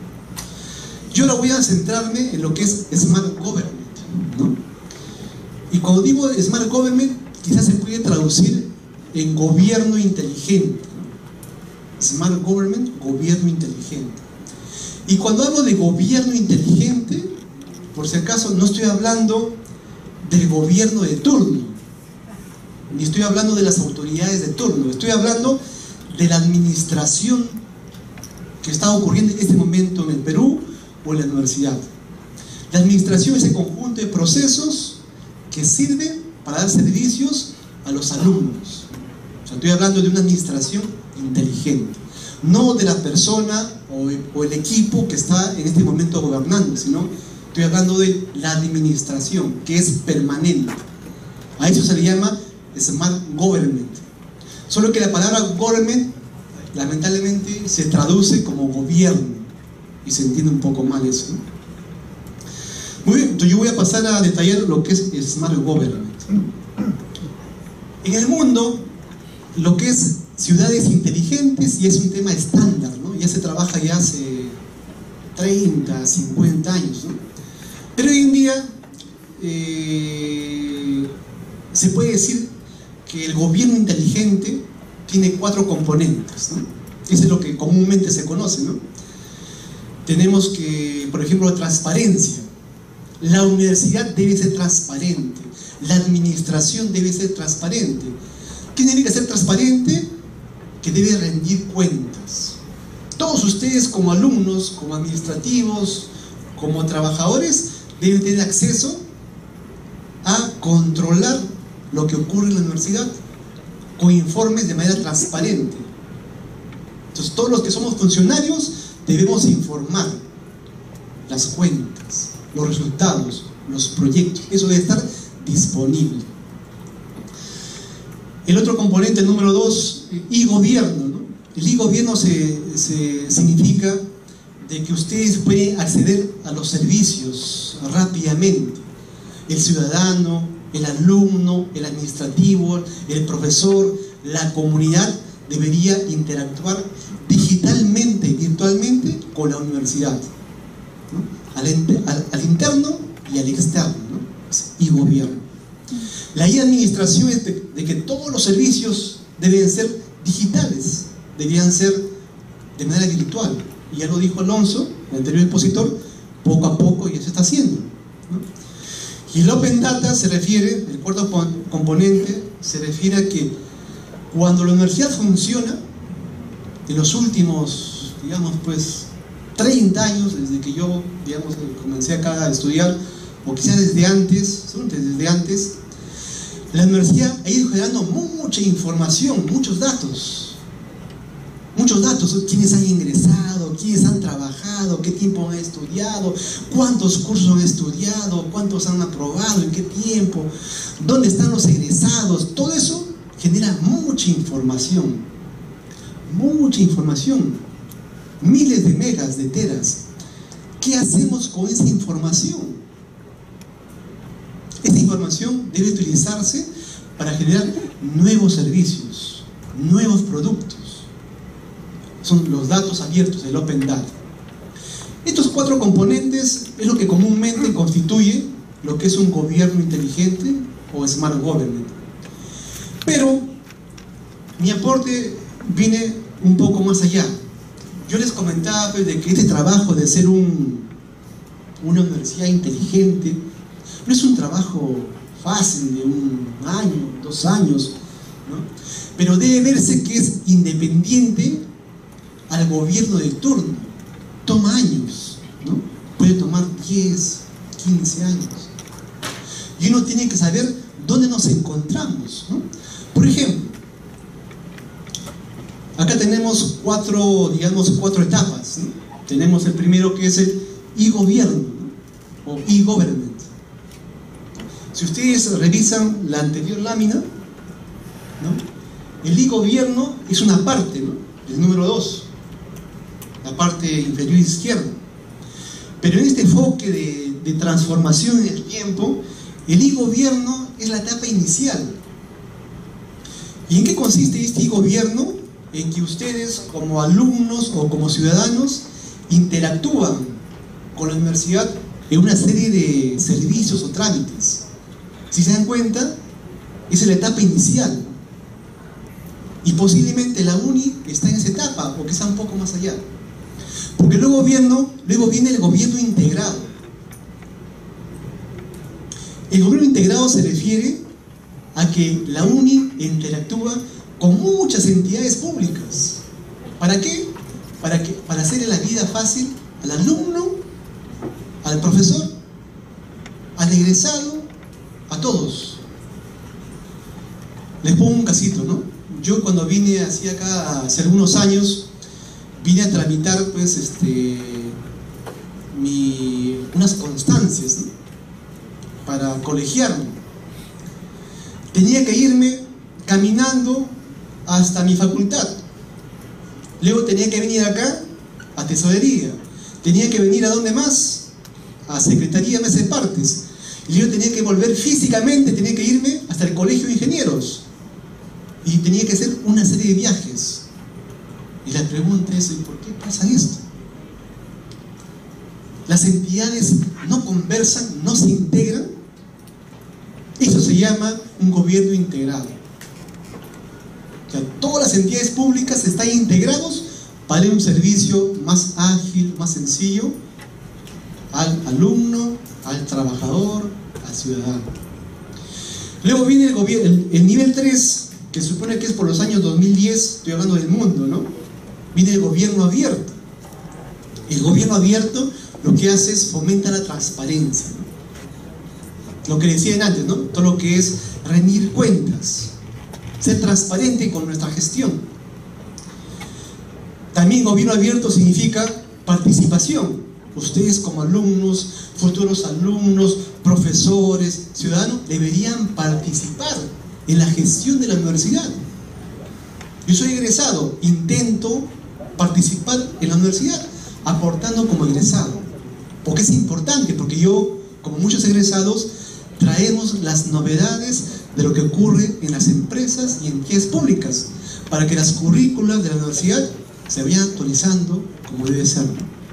Yo ahora voy a centrarme en lo que es Smart Government, ¿no? Y cuando digo Smart Government, quizás se puede traducir en gobierno inteligente, ¿no? Smart Government, gobierno inteligente. Y cuando hablo de gobierno inteligente, por si acaso, no estoy hablando del gobierno de turno, ni estoy hablando de las autoridades de turno, estoy hablando de la administración que está ocurriendo en este momento en el Perú o en la universidad. La administración es el conjunto de procesos que sirven para dar servicios a los alumnos. O sea, estoy hablando de una administración inteligente, no de la persona o, o el equipo que está en este momento gobernando, sino estoy hablando de la administración, que es permanente. A eso se le llama Smart Government. Solo que la palabra government lamentablemente se traduce como gobierno y se entiende un poco mal eso, ¿no? Muy bien, entonces yo voy a pasar a detallar lo que es Smart Government. En el mundo, lo que es ciudades inteligentes ya es un tema estándar, ¿no? Ya se trabaja ya hace treinta, cincuenta años, ¿no? Pero hoy en día eh, se puede decir que el gobierno inteligente tiene cuatro componentes, ¿no? Eso es lo que comúnmente se conoce, ¿no? Tenemos que, por ejemplo, transparencia. La universidad debe ser transparente, la administración debe ser transparente. ¿Qué tiene que ser transparente? Que debe rendir cuentas. Todos ustedes como alumnos, como administrativos, como trabajadores, deben tener acceso a controlar lo que ocurre en la universidad con informes de manera transparente. Entonces todos los que somos funcionarios debemos informar las cuentas, los resultados, los proyectos. Eso debe estar disponible. El otro componente, el número dos, e-gobierno, ¿no? El e-gobierno se, se significa de que ustedes pueden acceder a los servicios rápidamente. El ciudadano, el alumno, el administrativo, el profesor, la comunidad debería interactuar digitalmente, virtualmente con la universidad, ¿no? al, al, al interno y al externo, ¿no? Y gobierno. La administración es de, de que todos los servicios deben ser digitales, debían ser de manera virtual. Y ya lo dijo Alonso, el anterior expositor, poco a poco ya se está haciendo, ¿no? Y el Open Data se refiere, el cuarto componente, se refiere a que cuando la universidad funciona, en los últimos, digamos, pues, treinta años, desde que yo, digamos, comencé acá a estudiar, o quizás desde antes, desde antes, la universidad ha ido generando mucha información, muchos datos, muchos datos, quiénes han ingresado, quiénes han trabajado, qué tiempo han estudiado, cuántos cursos han estudiado, cuántos han aprobado, en qué tiempo, dónde están los egresados. Todo eso genera mucha información, mucha información, miles de megas, de teras. ¿Qué hacemos con esa información? Esta información debe utilizarse para generar nuevos servicios, nuevos productos. Son los datos abiertos, el Open Data. Estos cuatro componentes es lo que comúnmente constituye lo que es un gobierno inteligente o Smart Government. Pero mi aporte viene un poco más allá. Yo les comentaba pues, de que este trabajo de ser un, una universidad inteligente no es un trabajo fácil de un año, dos años, ¿no? Pero debe verse que es independiente al gobierno de turno. Toma años, ¿no? Puede tomar diez, quince años. Y uno tiene que saber dónde nos encontramos, ¿no? Por ejemplo, acá tenemos cuatro, digamos, cuatro etapas, ¿no? Tenemos el primero que es el e-gobierno, ¿no? O e-government. Si ustedes revisan la anterior lámina, ¿no? El e-gobierno es una parte, ¿no? El número dos, la parte inferior izquierda. Pero en este enfoque de, de transformación en el tiempo, el e-gobierno es la etapa inicial. ¿Y en qué consiste este e-gobierno? En que ustedes como alumnos o como ciudadanos interactúan con la universidad en una serie de servicios o trámites. Si se dan cuenta, esa es la etapa inicial. Y posiblemente la uni está en esa etapa, o quizá un poco más allá. Porque luego, gobierno, luego viene el gobierno integrado. El gobierno integrado se refiere a que la uni interactúa con muchas entidades públicas. ¿Para qué? Para, que, para hacerle la vida fácil al alumno, al profesor, al egresado, a todos. Les pongo un casito, ¿no? Yo cuando vine así acá hace algunos años, vine a tramitar pues este mi, unas constancias, ¿no? Para colegiarme. Tenía que irme caminando hasta mi facultad. Luego tenía que venir acá a tesorería. Tenía que venir a dónde más, a secretaría mesa de partes. Y yo tenía que volver físicamente, tenía que irme hasta el colegio de ingenieros. Y tenía que hacer una serie de viajes. Y la pregunta es, ¿por qué pasa esto? las entidades no conversan, no se integran. Eso se llama un gobierno integrado. O sea, todas las entidades públicas están integrados para dar un servicio más ágil, más sencillo al alumno, al trabajador, al ciudadano. Luego viene el, gobierno, el, el nivel tres, que se supone que es por los años dos mil diez, estoy hablando del mundo, ¿no? Viene el gobierno abierto. El gobierno abierto lo que hace es fomenta la transparencia, ¿no? Lo que decían antes, ¿no? Todo lo que es rendir cuentas, ser transparente con nuestra gestión. También gobierno abierto significa participación. Ustedes como alumnos, futuros alumnos, profesores, ciudadanos, deberían participar en la gestión de la universidad. Yo soy egresado, intento participar en la universidad, aportando como egresado. Porque es importante, porque yo, como muchos egresados, traemos las novedades de lo que ocurre en las empresas y entidades públicas, para que las currículas de la universidad se vayan actualizando como debe ser.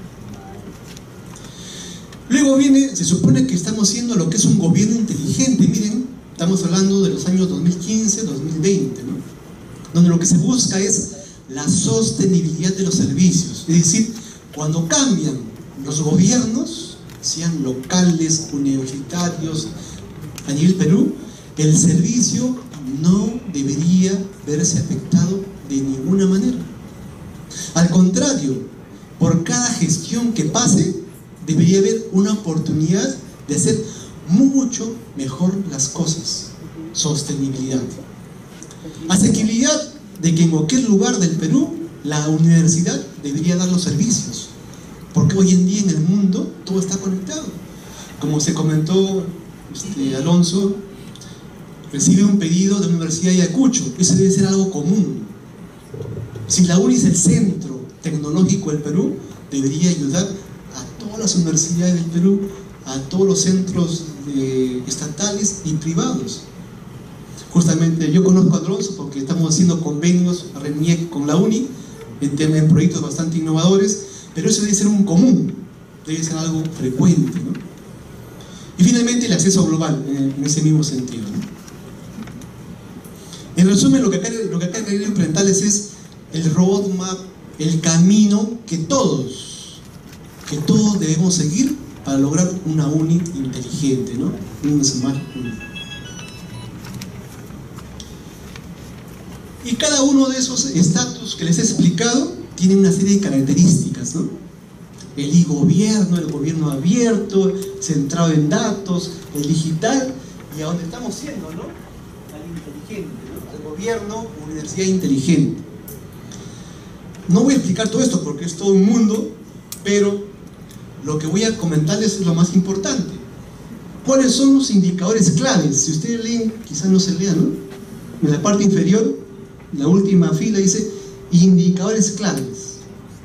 Luego viene, se supone que estamos haciendo lo que es un gobierno inteligente. Miren, estamos hablando de los años dos mil quince a dos mil veinte, ¿no? Donde lo que se busca es la sostenibilidad de los servicios. Es decir, cuando cambian los gobiernos, sean locales, universitarios, a nivel Perú, el servicio no debería verse afectado de ninguna manera. Al contrario, por cada gestión que pase, debería haber una oportunidad de hacer mucho mejor las cosas. Sostenibilidad. Asequibilidad de que en cualquier lugar del Perú la universidad debería dar los servicios. Porque hoy en día en el mundo todo está conectado. Como se comentó este, Alonso, recibe un pedido de la Universidad de Ayacucho. Eso debe ser algo común. Si la U N I es el centro tecnológico del Perú, debería ayudar a todas las universidades del Perú, a todos los centros eh, estatales y privados. Justamente yo conozco a Alonso porque estamos haciendo convenios RENIEC con la U N I en, temas, en proyectos bastante innovadores, pero eso debe ser un común, debe ser algo frecuente, ¿no? Y finalmente el acceso global, en, en ese mismo sentido, ¿no? En resumen, lo que acá, lo que acá quería enfrentarles es el roadmap, el camino que todos, que todos debemos seguir para lograr una U N I inteligente, ¿no? Un Smart U N I. Y cada uno de esos estatus que les he explicado tiene una serie de características, ¿no? El e-gobierno, el gobierno abierto, centrado en datos, el digital, y a donde estamos siendo, ¿no? Al inteligente, ¿no? Al gobierno, universidad inteligente. No voy a explicar todo esto porque es todo un mundo, pero lo que voy a comentarles es lo más importante. ¿Cuáles son los indicadores claves? Si ustedes leen, quizás no se lean, ¿no? En la parte inferior, la última fila dice indicadores claves.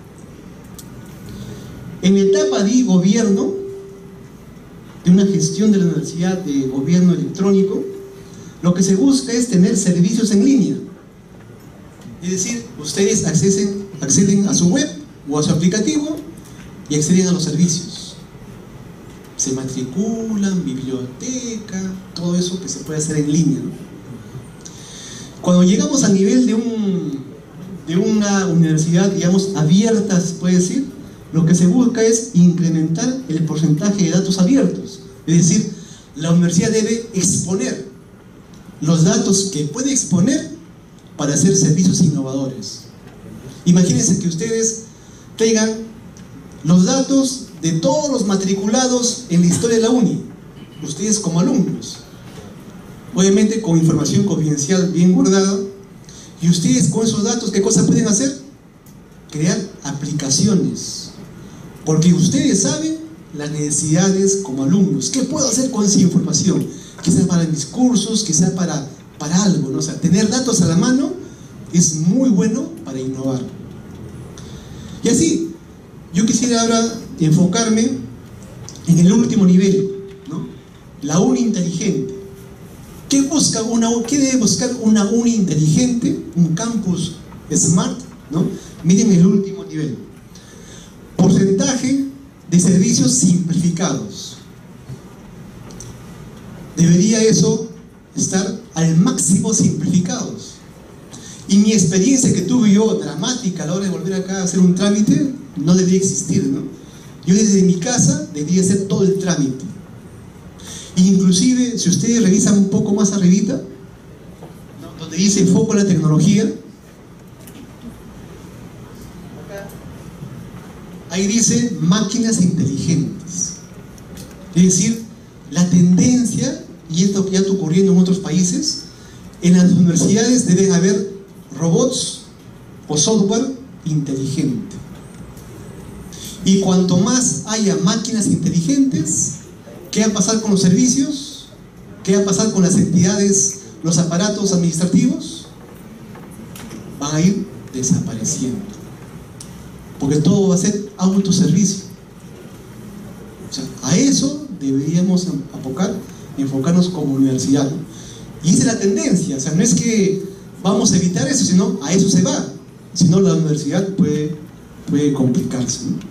En la etapa de gobierno, de una gestión de la universidad de gobierno electrónico, lo que se busca es tener servicios en línea. Es decir, ustedes acceden, acceden a su web o a su aplicativo y acceden a los servicios. Se matriculan, biblioteca, todo eso que se puede hacer en línea, ¿no? Cuando llegamos al nivel de, un, de una universidad, digamos, abierta, se puede decir, lo que se busca es incrementar el porcentaje de datos abiertos. Es decir, la universidad debe exponer los datos que puede exponer para hacer servicios innovadores. Imagínense que ustedes tengan los datos de todos los matriculados en la historia de la U N I, ustedes como alumnos, obviamente con información confidencial bien guardada, y ustedes con esos datos, ¿qué cosa pueden hacer? Crear aplicaciones, porque ustedes saben las necesidades como alumnos. ¿Qué puedo hacer con esa información? Quizás para mis cursos, quizás para, para algo, ¿no? O sea, tener datos a la mano es muy bueno para innovar. Y así, yo quisiera ahora enfocarme en el último nivel, ¿no? La U N I inteligente. ¿Qué busca una, qué debe buscar una U N I inteligente? Un campus smart, ¿no? Miren el último nivel. Porcentaje de servicios simplificados. Debería eso estar al máximo simplificados. Y mi experiencia que tuve yo, dramática a la hora de volver acá a hacer un trámite, no debería existir, ¿no? Yo desde mi casa debería hacer todo el trámite. Inclusive, si ustedes revisan un poco más arribita, ¿no?, donde dice foco en la tecnología, ahí dice máquinas inteligentes. Es decir, la tendencia, y esto ya está ocurriendo en otros países, en las universidades deben haber robots o software inteligente. Y cuanto más haya máquinas inteligentes, ¿qué va a pasar con los servicios? ¿Qué va a pasar con las entidades, los aparatos administrativos? Van a ir desapareciendo. Porque todo va a ser autoservicio. O sea, a eso deberíamos enfocar, enfocarnos como universidad, ¿no? Y esa es la tendencia. O sea, no es que vamos a evitar eso, sino a eso se va. Si no, la universidad puede, puede complicarse, ¿no?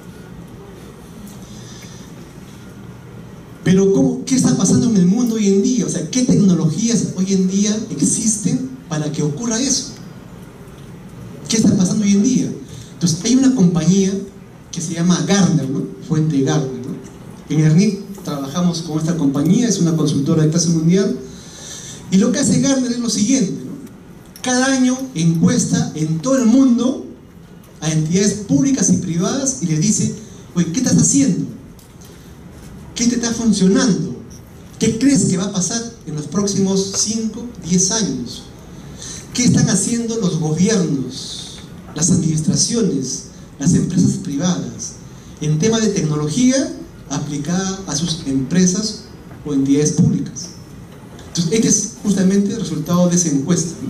Pero ¿cómo, ¿qué está pasando en el mundo hoy en día? O sea, ¿qué tecnologías hoy en día existen para que ocurra eso? ¿Qué está pasando hoy en día? Entonces, hay una compañía que se llama Gartner, ¿no? Fuente Gartner, ¿no? En el R N I C trabajamos con esta compañía, es una consultora de clase mundial, y lo que hace Gartner es lo siguiente, ¿no? Cada año encuesta en todo el mundo a entidades públicas y privadas y les dice: oye, ¿qué estás haciendo? ¿Qué te está funcionando? ¿Qué crees que va a pasar en los próximos cinco, diez años? ¿Qué están haciendo los gobiernos, las administraciones, las empresas privadas en tema de tecnología aplicada a sus empresas o entidades públicas? Entonces, este es justamente el resultado de esa encuesta, ¿no?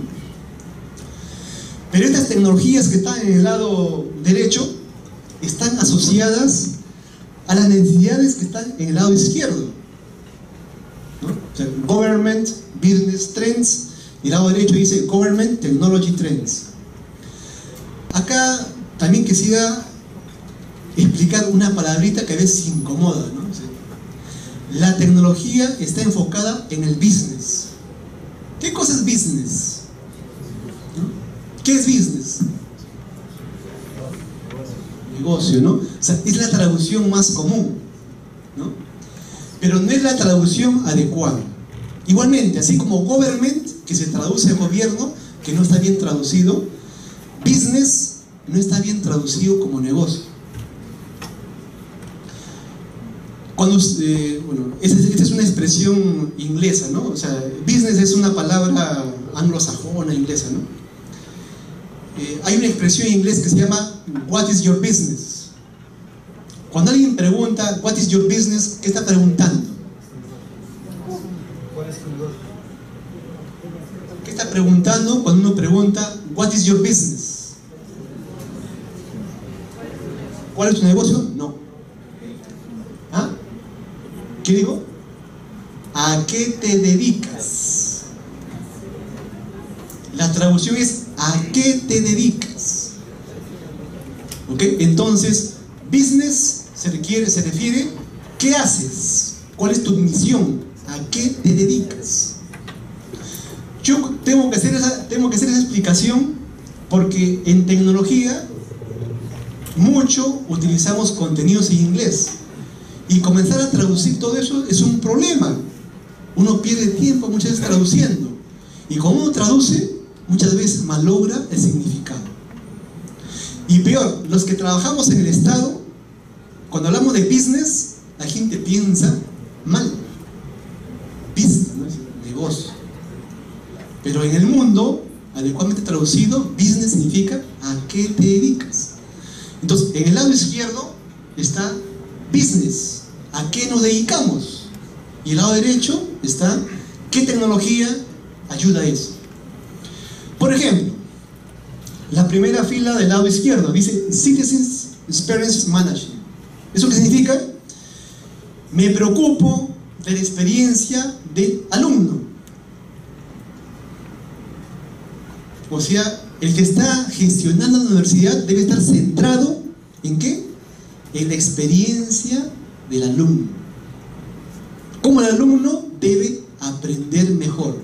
Pero estas tecnologías que están en el lado derecho están asociadas a las necesidades que están en el lado izquierdo, ¿no? O sea, Government Business Trends, y el lado derecho dice Government Technology Trends. Acá también quisiera explicar una palabrita que a veces incomoda, ¿no? O sea, la tecnología está enfocada en el business. ¿Qué cosa es business? ¿No? ¿Qué es business? Negocio, ¿no? O sea, es la traducción más común, ¿no? Pero no es la traducción adecuada. Igualmente, así como government, que se traduce a gobierno, que no está bien traducido, business no está bien traducido como negocio. Cuando, eh, bueno, esta es una expresión inglesa, ¿no? O sea, business es una palabra anglosajona, inglesa, ¿no? Eh, hay una expresión en inglés que se llama what is your business. Cuando alguien pregunta what is your business, ¿qué está preguntando? ¿Qué está preguntando cuando uno pregunta what is your business? ¿Cuál es tu negocio? No. ¿Ah? ¿Qué digo? ¿A qué te dedicas? La traducción es ¿a qué te dedicas? ¿Ok? Entonces, business se requiere, se refiere ¿qué haces? ¿Cuál es tu misión? ¿A qué te dedicas? Yo tengo que hacer esa, tengo que hacer esa explicación porque en tecnología mucho utilizamos contenidos en inglés y comenzar a traducir todo eso es un problema. Uno pierde tiempo muchas veces traduciendo y como uno traduce muchas veces malogra el significado. Y peor, los que trabajamos en el Estado, cuando hablamos de business, la gente piensa mal. Business, ¿no? Es negocio. Pero en el mundo, adecuadamente traducido, business significa ¿a qué te dedicas? Entonces, en el lado izquierdo está business, ¿a qué nos dedicamos? Y el lado derecho está ¿qué tecnología ayuda a eso? Por ejemplo, la primera fila del lado izquierdo dice Citizens Experience Management. ¿Eso qué significa? Me preocupo de la experiencia del alumno. O sea, el que está gestionando la universidad debe estar centrado ¿en qué? en la experiencia del alumno. Cómo el alumno debe aprender mejor.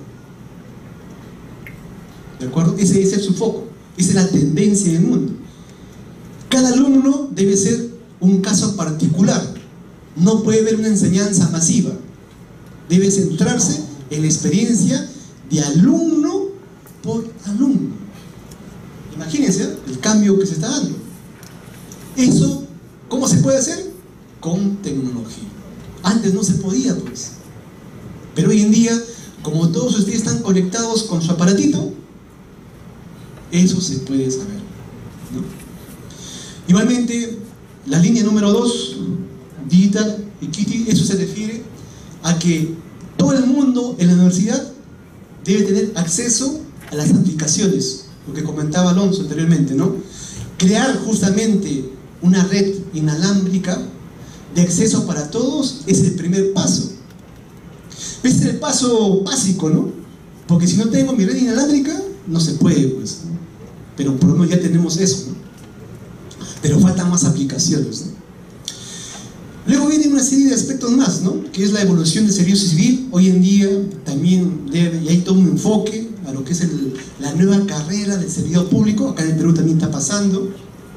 ¿De acuerdo? Ese, ese es su foco, esa es la tendencia del mundo. Cada alumno debe ser un caso particular, no puede haber una enseñanza masiva, debe centrarse en la experiencia de alumno por alumno. Imagínense el cambio que se está dando. Eso, ¿cómo se puede hacer? Con tecnología. Antes no se podía, pues. Pero hoy en día, como todos ustedes están conectados con su aparatito, eso se puede saber, ¿no? Igualmente, la línea número dos, Digital Equity, eso se refiere a que todo el mundo en la universidad debe tener acceso a las aplicaciones, lo que comentaba Alonso anteriormente, ¿no? Crear justamente una red inalámbrica de acceso para todos es el primer paso. Ese es el paso básico, ¿no? Porque si no tengo mi red inalámbrica, no se puede, pues. Pero por lo menos ya tenemos eso, ¿no? Pero faltan más aplicaciones, ¿no? Luego viene una serie de aspectos más, ¿no? Que es la evolución del servicio civil. Hoy en día también debe, y hay todo un enfoque a lo que es el, la nueva carrera del servidor público. Acá en el Perú también está pasando.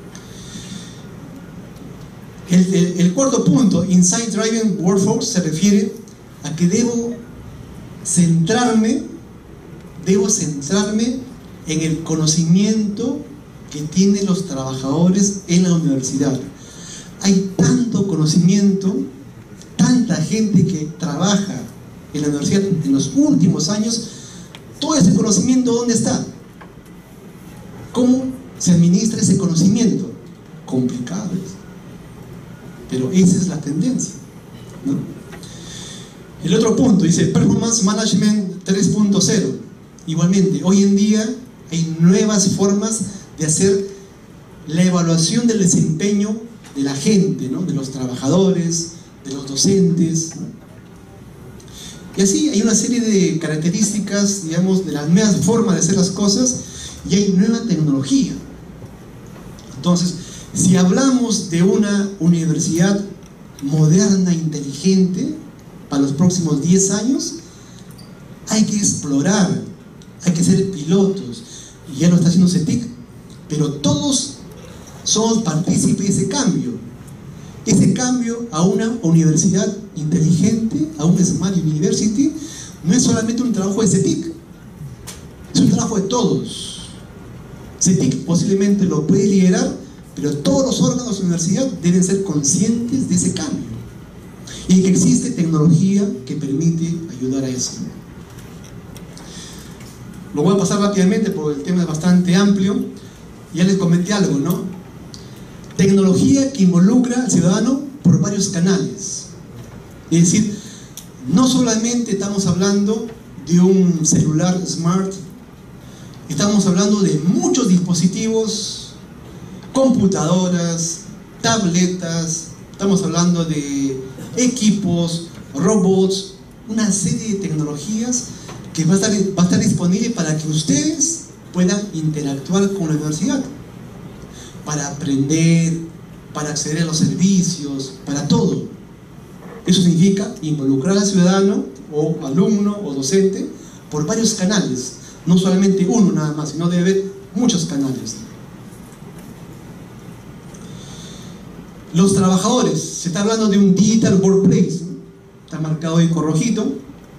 El, el, el cuarto punto, Insight Driven Workforce, se refiere a que debo centrarme, debo centrarme en el conocimiento que tienen los trabajadores en la universidad. Hay tanto conocimiento, tanta gente que trabaja en la universidad en los últimos años. Todo ese conocimiento, ¿dónde está? ¿Cómo se administra ese conocimiento? Complicado, pero esa es la tendencia, ¿no? El otro punto dice Performance Management tres punto cero. Igualmente, hoy en día hay nuevas formas de hacer la evaluación del desempeño de la gente, ¿no? De los trabajadores, de los docentes, ¿no? Y así hay una serie de características, digamos, de las nuevas formas de hacer las cosas, y hay nueva tecnología. Entonces, si hablamos de una universidad moderna, inteligente, para los próximos diez años, hay que explorar, hay que ser pilotos, y ya lo está haciendo CETIC, pero todos somos partícipes de ese cambio, ese cambio a una universidad inteligente, a un Smart University. No es solamente un trabajo de CETIC, es un trabajo de todos. CETIC posiblemente lo puede liderar, pero todos los órganos de la universidad deben ser conscientes de ese cambio y que existe tecnología que permite ayudar a eso. Lo voy a pasar rápidamente porque el tema es bastante amplio. Ya les comenté algo, ¿no? Tecnología que involucra al ciudadano por varios canales. Es decir, no solamente estamos hablando de un celular smart, estamos hablando de muchos dispositivos, computadoras, tabletas, estamos hablando de equipos, robots, una serie de tecnologías que va a estar, va a estar disponible para que ustedes puedan interactuar con la universidad, para aprender, para acceder a los servicios, para todo. Eso significa involucrar al ciudadano, o alumno, o docente, por varios canales, no solamente uno nada más, sino debe haber muchos canales. Los trabajadores, se está hablando de un digital workplace, ¿no? Está marcado ahí con rojito.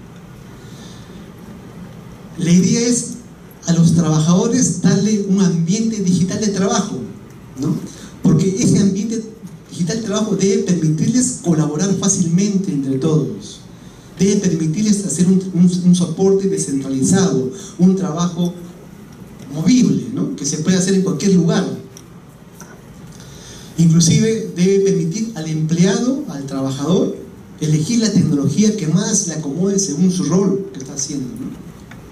La idea es a los trabajadores darle un ambiente digital de trabajo, ¿no? Porque ese ambiente digital de trabajo debe permitirles colaborar fácilmente entre todos, debe permitirles hacer un, un, un soporte descentralizado, un trabajo movible, ¿no? Que se puede hacer en cualquier lugar. Inclusive debe permitir al empleado, al trabajador, elegir la tecnología que más le acomode según su rol que está haciendo, ¿no?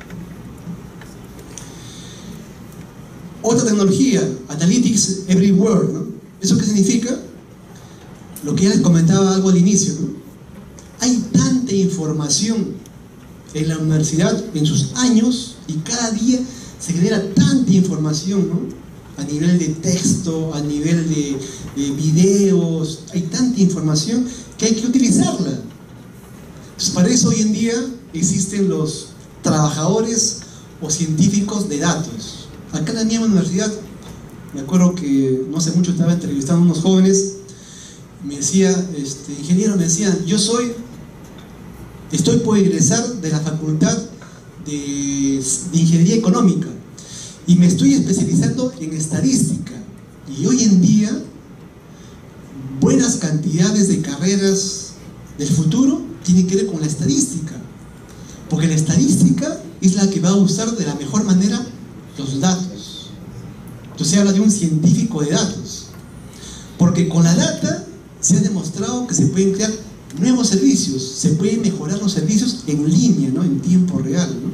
Otra tecnología, Analytics Everywhere, ¿no? ¿Eso qué significa? Lo que ya les comentaba algo al inicio, ¿no? Hay tanta información en la universidad en sus años y cada día se genera tanta información, ¿no? a nivel de texto, a nivel de, de videos, hay tanta información que hay que utilizarla. Entonces, para eso hoy en día existen los trabajadores o científicos de datos. Acá en la misma universidad, me acuerdo que no hace mucho estaba entrevistando a unos jóvenes, me decía, este, ingeniero, me decían, yo soy, estoy por egresar de la facultad de, de Ingeniería Económica y me estoy especializando en estadística. Y hoy en día, buenas cantidades de carreras del futuro tienen que ver con la estadística, porque la estadística es la que va a usar de la mejor manera los datos. Entonces se habla de un científico de datos, porque con la data se ha demostrado que se pueden crear nuevos servicios, se pueden mejorar los servicios en línea, ¿no? En tiempo real, ¿no?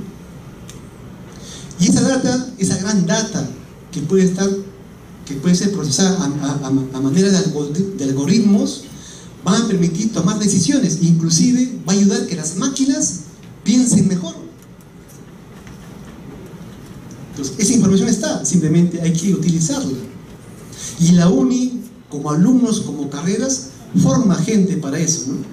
Y esa data, esa gran data que puede estar, que puede ser procesada a, a, a manera de, algori de algoritmos, van a permitir tomar decisiones, inclusive va a ayudar a que las máquinas piensen mejor. Entonces, esa información está, simplemente hay que utilizarla. Y la uni, como alumnos, como carreras, forma gente para eso, ¿no?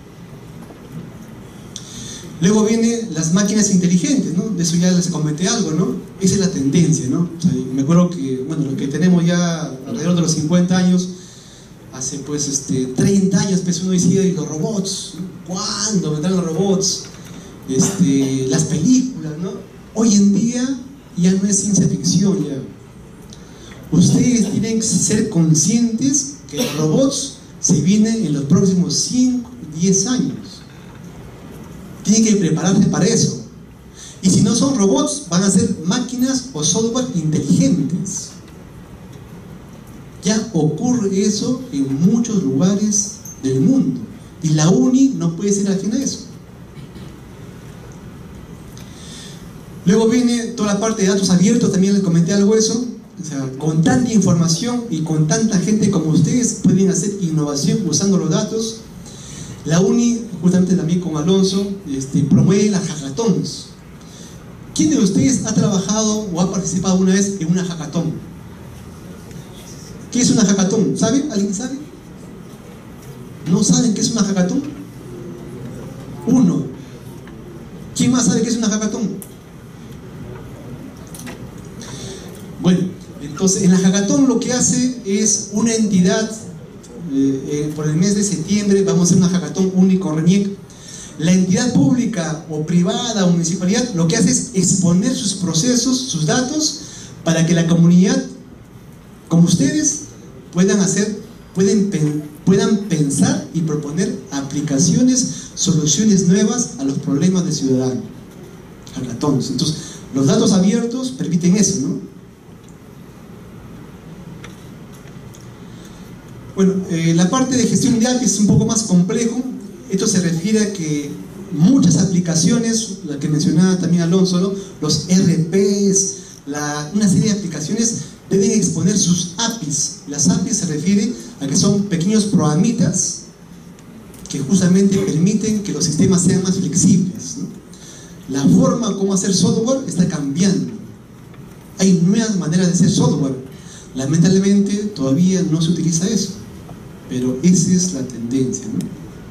Luego vienen las máquinas inteligentes, ¿no? De eso ya les comenté algo, ¿no? Esa es la tendencia, ¿no? O sea, me acuerdo que, bueno, lo que tenemos ya alrededor de los cincuenta años, hace pues este, treinta años, pues uno decía, y los robots, ¿no? ¿Cuándo vendrán los robots? Este, las películas, ¿no? Hoy en día ya no es ciencia ficción, ya. Ustedes tienen que ser conscientes que los robots se vienen en los próximos cinco, diez años. Tienen que prepararse para eso. Y si no son robots, van a ser máquinas o software inteligentes. Ya ocurre eso en muchos lugares del mundo. Y la uni no puede ser ajena a eso. Luego viene toda la parte de datos abiertos, también les comenté algo de eso. O sea, con tanta información y con tanta gente como ustedes pueden hacer innovación usando los datos. La uni, justamente también con Alonso, este, promueve las hackathons. ¿Quién de ustedes ha trabajado o ha participado una vez en una hackathon? ¿Qué es una hackathon? ¿Saben? ¿Alguien sabe? ¿No saben qué es una hackathon? Uno. ¿Quién más sabe qué es una hackathon? Bueno, entonces en la hackathon lo que hace es una entidad. Eh, eh, por el mes de septiembre vamos a hacer una hackathon único RENIEC. La entidad pública o privada o municipalidad lo que hace es exponer sus procesos, sus datos, para que la comunidad, como ustedes, puedan hacer, pueden, puedan pensar y proponer aplicaciones, soluciones nuevas a los problemas del ciudadano. Hackathons. Entonces, los datos abiertos permiten eso, ¿no? Bueno, eh, la parte de gestión de A P I es un poco más complejo. Esto se refiere a que muchas aplicaciones, la que mencionaba también Alonso, ¿no? Los R Ps, la, una serie de aplicaciones deben exponer sus A P Is. Las A P Is se refiere a que son pequeños programitas que justamente permiten que los sistemas sean más flexibles, ¿no? La forma como hacer software está cambiando. Hay nuevas maneras de hacer software. Lamentablemente todavía no se utiliza eso, pero esa es la tendencia, ¿no?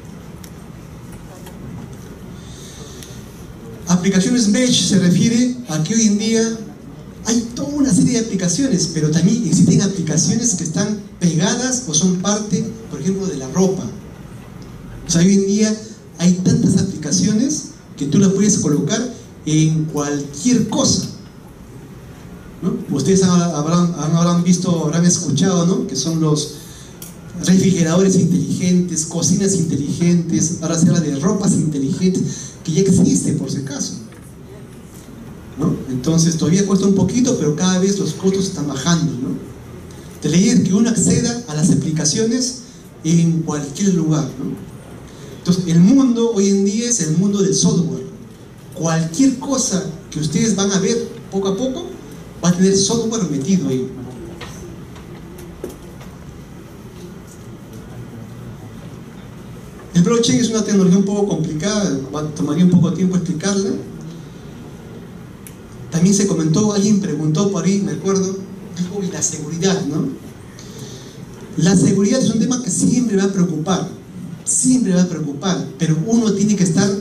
Aplicaciones Mesh se refiere a que hoy en día hay toda una serie de aplicaciones, pero también existen aplicaciones que están pegadas o son parte, por ejemplo, de la ropa. O sea, hoy en día hay tantas aplicaciones que tú las puedes colocar en cualquier cosa, ¿no? Ustedes habrán, habrán visto, habrán escuchado, ¿no? Que son los refrigeradores inteligentes, cocinas inteligentes, ahora se habla de ropas inteligentes, que ya existe por si acaso, ¿no? Entonces todavía cuesta un poquito, pero cada vez los costos están bajando, ¿no? De leer que uno acceda a las aplicaciones en cualquier lugar, ¿no? Entonces el mundo hoy en día es el mundo del software. Cualquier cosa que ustedes van a ver poco a poco va a tener software metido ahí. El blockchain es una tecnología un poco complicada, tomaría un poco de tiempo explicarla. También se comentó, alguien preguntó por ahí, me acuerdo, dijo, y la seguridad, ¿no? La seguridad es un tema que siempre va a preocupar, siempre va a preocupar, pero uno tiene que estar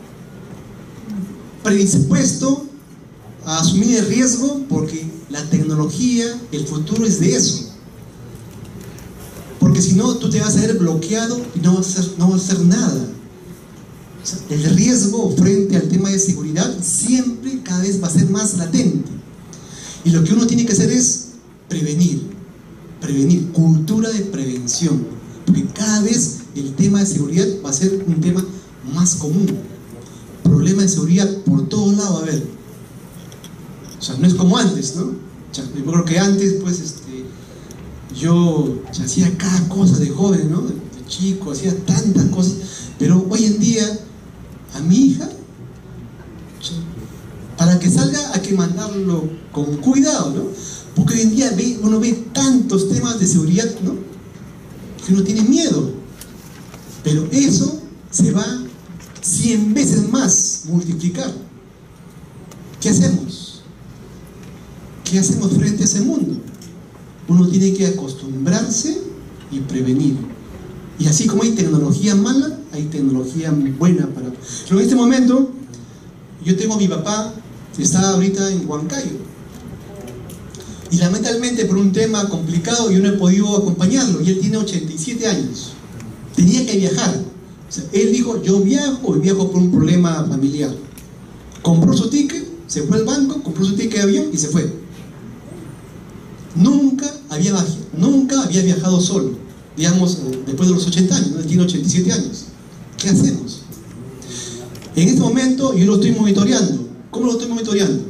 predispuesto a asumir el riesgo, porque la tecnología, el futuro es de eso. Porque si no, tú te vas a ver bloqueado y no vas a hacer, no vas a hacer nada. O sea, el riesgo frente al tema de seguridad siempre, cada vez va a ser más latente. Y lo que uno tiene que hacer es prevenir, prevenir, cultura de prevención. Porque cada vez el tema de seguridad va a ser un tema más común. Problema de seguridad por todos lados va a haber. O sea, no es como antes, ¿no? O sea, yo creo que antes, pues, este, yo o sea, hacía cada cosa de joven, ¿no? De, de chico, hacía tantas cosas. Pero hoy en día, a mi hija, o sea, para que salga hay que mandarlo con cuidado, ¿no? Porque hoy en día ve, uno ve tantos temas de seguridad, ¿no? Que uno tiene miedo. Pero eso se va cien veces más multiplicar. ¿Qué hacemos? ¿Qué hacemos frente a ese mundo? Uno tiene que acostumbrarse y prevenir. Y así como hay tecnología mala, hay tecnología buena para... Pero en este momento, yo tengo a mi papá, que está ahorita en Huancayo. Y lamentablemente por un tema complicado yo no he podido acompañarlo. Y él tiene ochenta y siete años. Tenía que viajar. O sea, él dijo, yo viajo y viajo por un problema familiar. Compró su ticket, se fue al banco, compró su ticket de avión y se fue. Nunca había, nunca había viajado solo, digamos, después de los ochenta años, ¿no? Él tiene ochenta y siete años. ¿Qué hacemos? En este momento yo lo estoy monitoreando. ¿Cómo lo estoy monitoreando?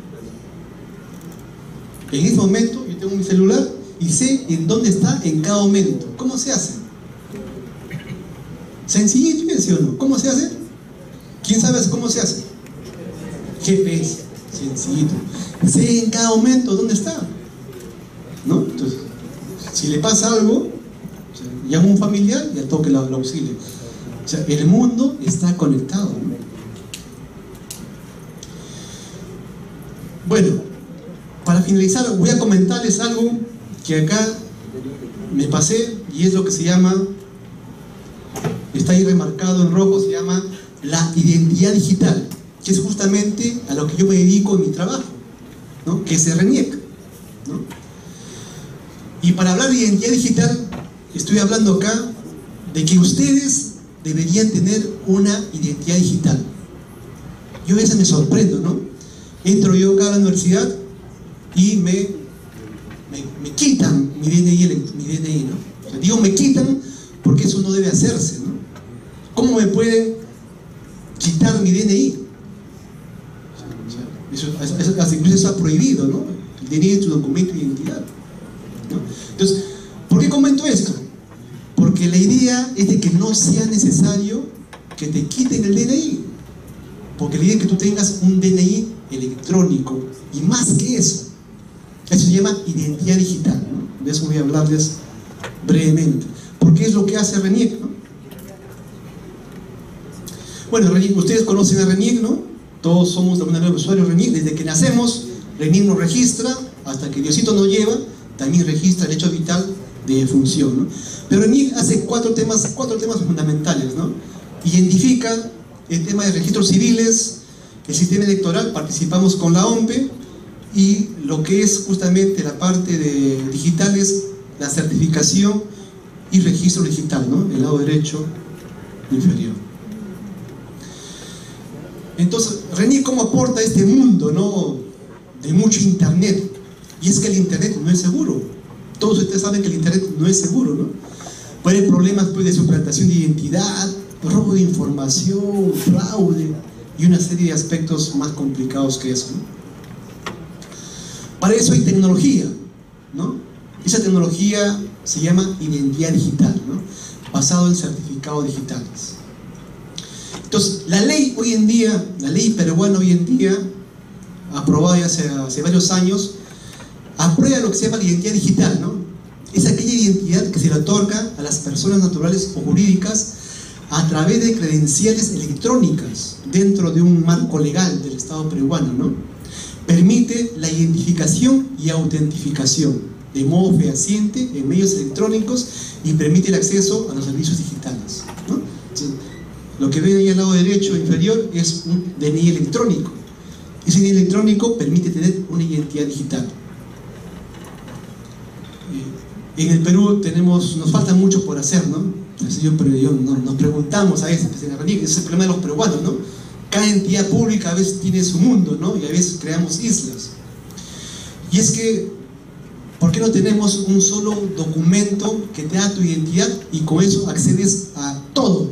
En este momento yo tengo mi celular y sé en dónde está en cada momento. ¿Cómo se hace? Sencillito, ¿sí o no? ¿Cómo se hace? ¿Quién sabe cómo se hace? G P S, sencillito. Sé en cada momento dónde está, ¿no? Entonces, si le pasa algo, o sea, llama a un familiar y al toque lo, lo auxilia. O sea, el mundo está conectado, ¿no? Bueno, para finalizar voy a comentarles algo que acá me pasé, y es lo que se llama, está ahí remarcado en rojo, se llama la identidad digital, que es justamente a lo que yo me dedico en mi trabajo, ¿no? Que es RENIEC, ¿no? Y para hablar de identidad digital, estoy hablando acá de que ustedes deberían tener una identidad digital. Yo a veces me sorprendo, ¿no? Entro yo acá a la universidad y me, me, me quitan mi D N I, mi D N I, ¿no? O sea, digo me quitan porque eso no debe hacerse, ¿no? ¿Cómo me pueden quitar mi D N I? O sea, eso, eso, eso, eso incluso está prohibido, ¿no? El D N I es tu documento de identidad, ¿no? Entonces, ¿por qué comento esto? Porque la idea es de que no sea necesario que te quiten el D N I, porque la idea es que tú tengas un D N I electrónico, y más que eso, eso se llama identidad digital, ¿no? De eso voy a hablarles brevemente, porque es lo que hace RENIEC, ¿no? Bueno, RENIEC, ustedes conocen a RENIEC, ¿no? Todos somos de alguna manera usuarios RENIEC. Desde que nacemos, RENIEC nos registra, hasta que Diosito nos lleva, también registra el hecho vital de función, ¿no? Pero RENIEC hace cuatro temas, cuatro temas fundamentales, ¿no? Identifica el tema de registros civiles, el sistema electoral, participamos con la O M P E, y lo que es justamente la parte de digitales, la certificación y registro digital, ¿no? El lado derecho inferior. Entonces, RENIEC, ¿cómo aporta a este mundo, ¿no? De mucho internet? Y es que el internet no es seguro. Todos ustedes saben que el internet no es seguro, ¿no? Puede haber problemas, pues, de suplantación de identidad, robo de información, fraude y una serie de aspectos más complicados que eso, ¿no? Para eso hay tecnología, ¿no? Esa tecnología se llama identidad digital, ¿no? Basado en certificados digitales. Entonces, la ley hoy en día, la ley peruana hoy en día, aprobada ya hace, hace varios años, aprueba lo que se llama la identidad digital, ¿no? Es aquella identidad que se le otorga a las personas naturales o jurídicas a través de credenciales electrónicas dentro de un marco legal del Estado peruano, ¿no? permite la identificación y autentificación de modo fehaciente en medios electrónicos y permite el acceso a los servicios digitales, ¿no? Entonces, lo que ven ahí al lado derecho inferior es un D N I electrónico. Ese D N I electrónico permite tener una identidad digital. En el Perú tenemos, nos falta mucho por hacer, ¿no? Entonces yo, pero yo, no, nos preguntamos a veces, ese es el problema de los peruanos, ¿no? Cada entidad pública a veces tiene su mundo, ¿no? Y a veces creamos islas. Y es que, ¿por qué no tenemos un solo documento que te da tu identidad y con eso accedes a todo?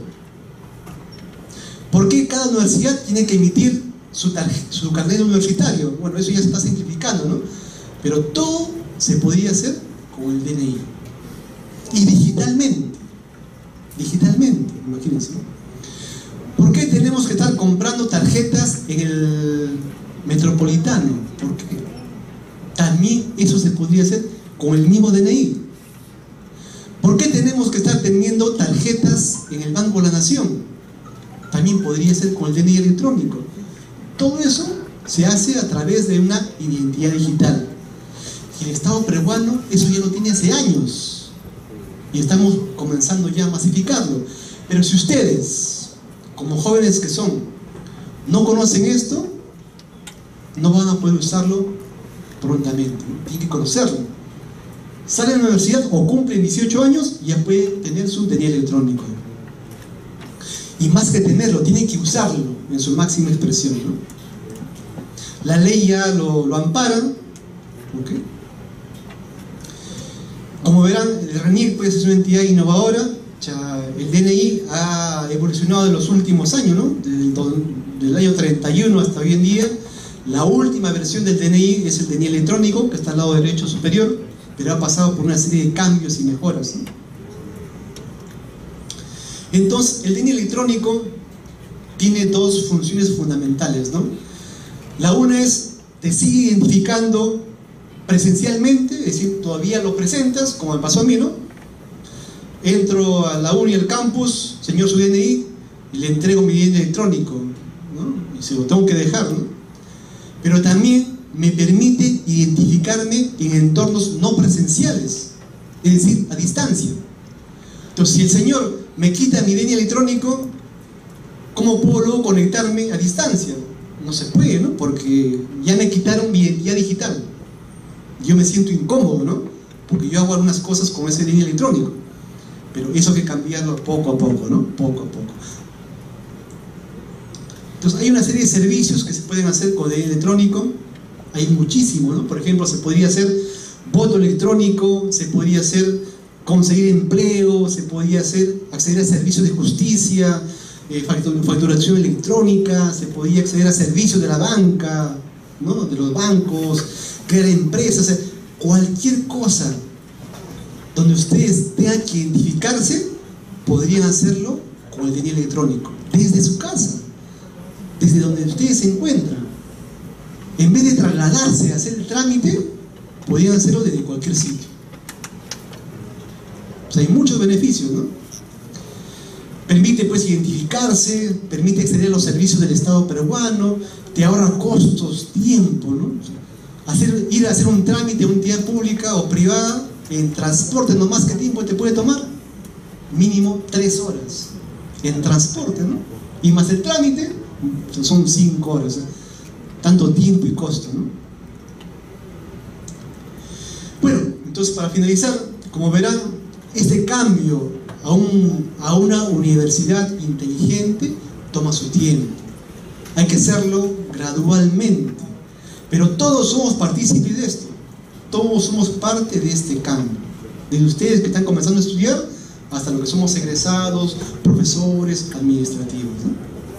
¿Por qué cada universidad tiene que emitir su, su carnet universitario? Bueno, eso ya se está simplificando, ¿no? Pero todo se podría hacer con el D N I. Y digitalmente. Digitalmente, imagínense, ¿no? ¿Por qué tenemos que estar comprando tarjetas en el Metropolitano? Porque también eso se podría hacer con el mismo D N I. ¿Por qué tenemos que estar teniendo tarjetas en el Banco de la Nación? También podría ser con el D N I electrónico. Todo eso se hace a través de una identidad digital. Y el Estado peruano eso ya lo tiene hace años. Y estamos comenzando ya a masificarlo. Pero si ustedes, como jóvenes que son, no conocen esto, no van a poder usarlo prontamente, ¿no? Tienen que conocerlo. Salen a la universidad o cumplen dieciocho años y ya pueden tener su D N I electrónico. Y más que tenerlo, tienen que usarlo en su máxima expresión, ¿no? La ley ya lo, lo ampara, ¿okay? Como verán, el RENIEC pues, es una entidad innovadora. Ya, el D N I ha evolucionado en los últimos años, ¿no? Del, del año treinta y uno hasta hoy en día. La última versión del D N I es el D N I electrónico, que está al lado derecho superior, pero ha pasado por una serie de cambios y mejoras, ¿no? Entonces, el D N I electrónico tiene dos funciones fundamentales, ¿no? La una es, te sigue identificando presencialmente, es decir, todavía lo presentas, como me pasó a mí, ¿no? Entro a la uni, al campus, señor su D N I, y le entrego mi D N I electrónico, ¿no? Y se lo tengo que dejar, ¿no? Pero también me permite identificarme en entornos no presenciales, es decir, a distancia. Entonces, si el señor me quita mi D N I electrónico, ¿cómo puedo luego conectarme a distancia? No se puede, ¿no? Porque ya me quitaron mi identidad digital. Yo me siento incómodo, ¿no? Porque yo hago algunas cosas con ese D N I electrónico. Pero eso hay que cambiarlo poco a poco, ¿no? Poco a poco. Entonces hay una serie de servicios que se pueden hacer con D N I electrónico. Hay muchísimo, ¿no? Por ejemplo, se podría hacer voto electrónico, se podría hacer conseguir empleo, se podría hacer acceder a servicios de justicia, eh, facturación electrónica, se podría acceder a servicios de la banca, ¿no? De los bancos, crear empresas, o sea, cualquier cosa donde ustedes tengan que identificarse, podrían hacerlo con el D N I electrónico, desde su casa, desde donde ustedes se encuentran. En vez de trasladarse a hacer el trámite, podrían hacerlo desde cualquier sitio. O sea, hay muchos beneficios, ¿no? Permite pues identificarse, permite acceder a los servicios del Estado peruano, te ahorra costos, tiempo, ¿no? Hacer, ir a hacer un trámite a una entidad pública o privada en transporte, ¿no? Más que tiempo te puede tomar, mínimo tres horas en transporte, ¿no? Y más el trámite, son cinco horas, ¿eh? Tanto tiempo y costo, ¿no? Bueno, entonces para finalizar, como verán, este cambio a, un, a una universidad inteligente toma su tiempo. Hay que hacerlo gradualmente. Pero todos somos partícipes de esto. Todos somos parte de este cambio. Desde ustedes que están comenzando a estudiar hasta los que somos egresados, profesores, administrativos, ¿no?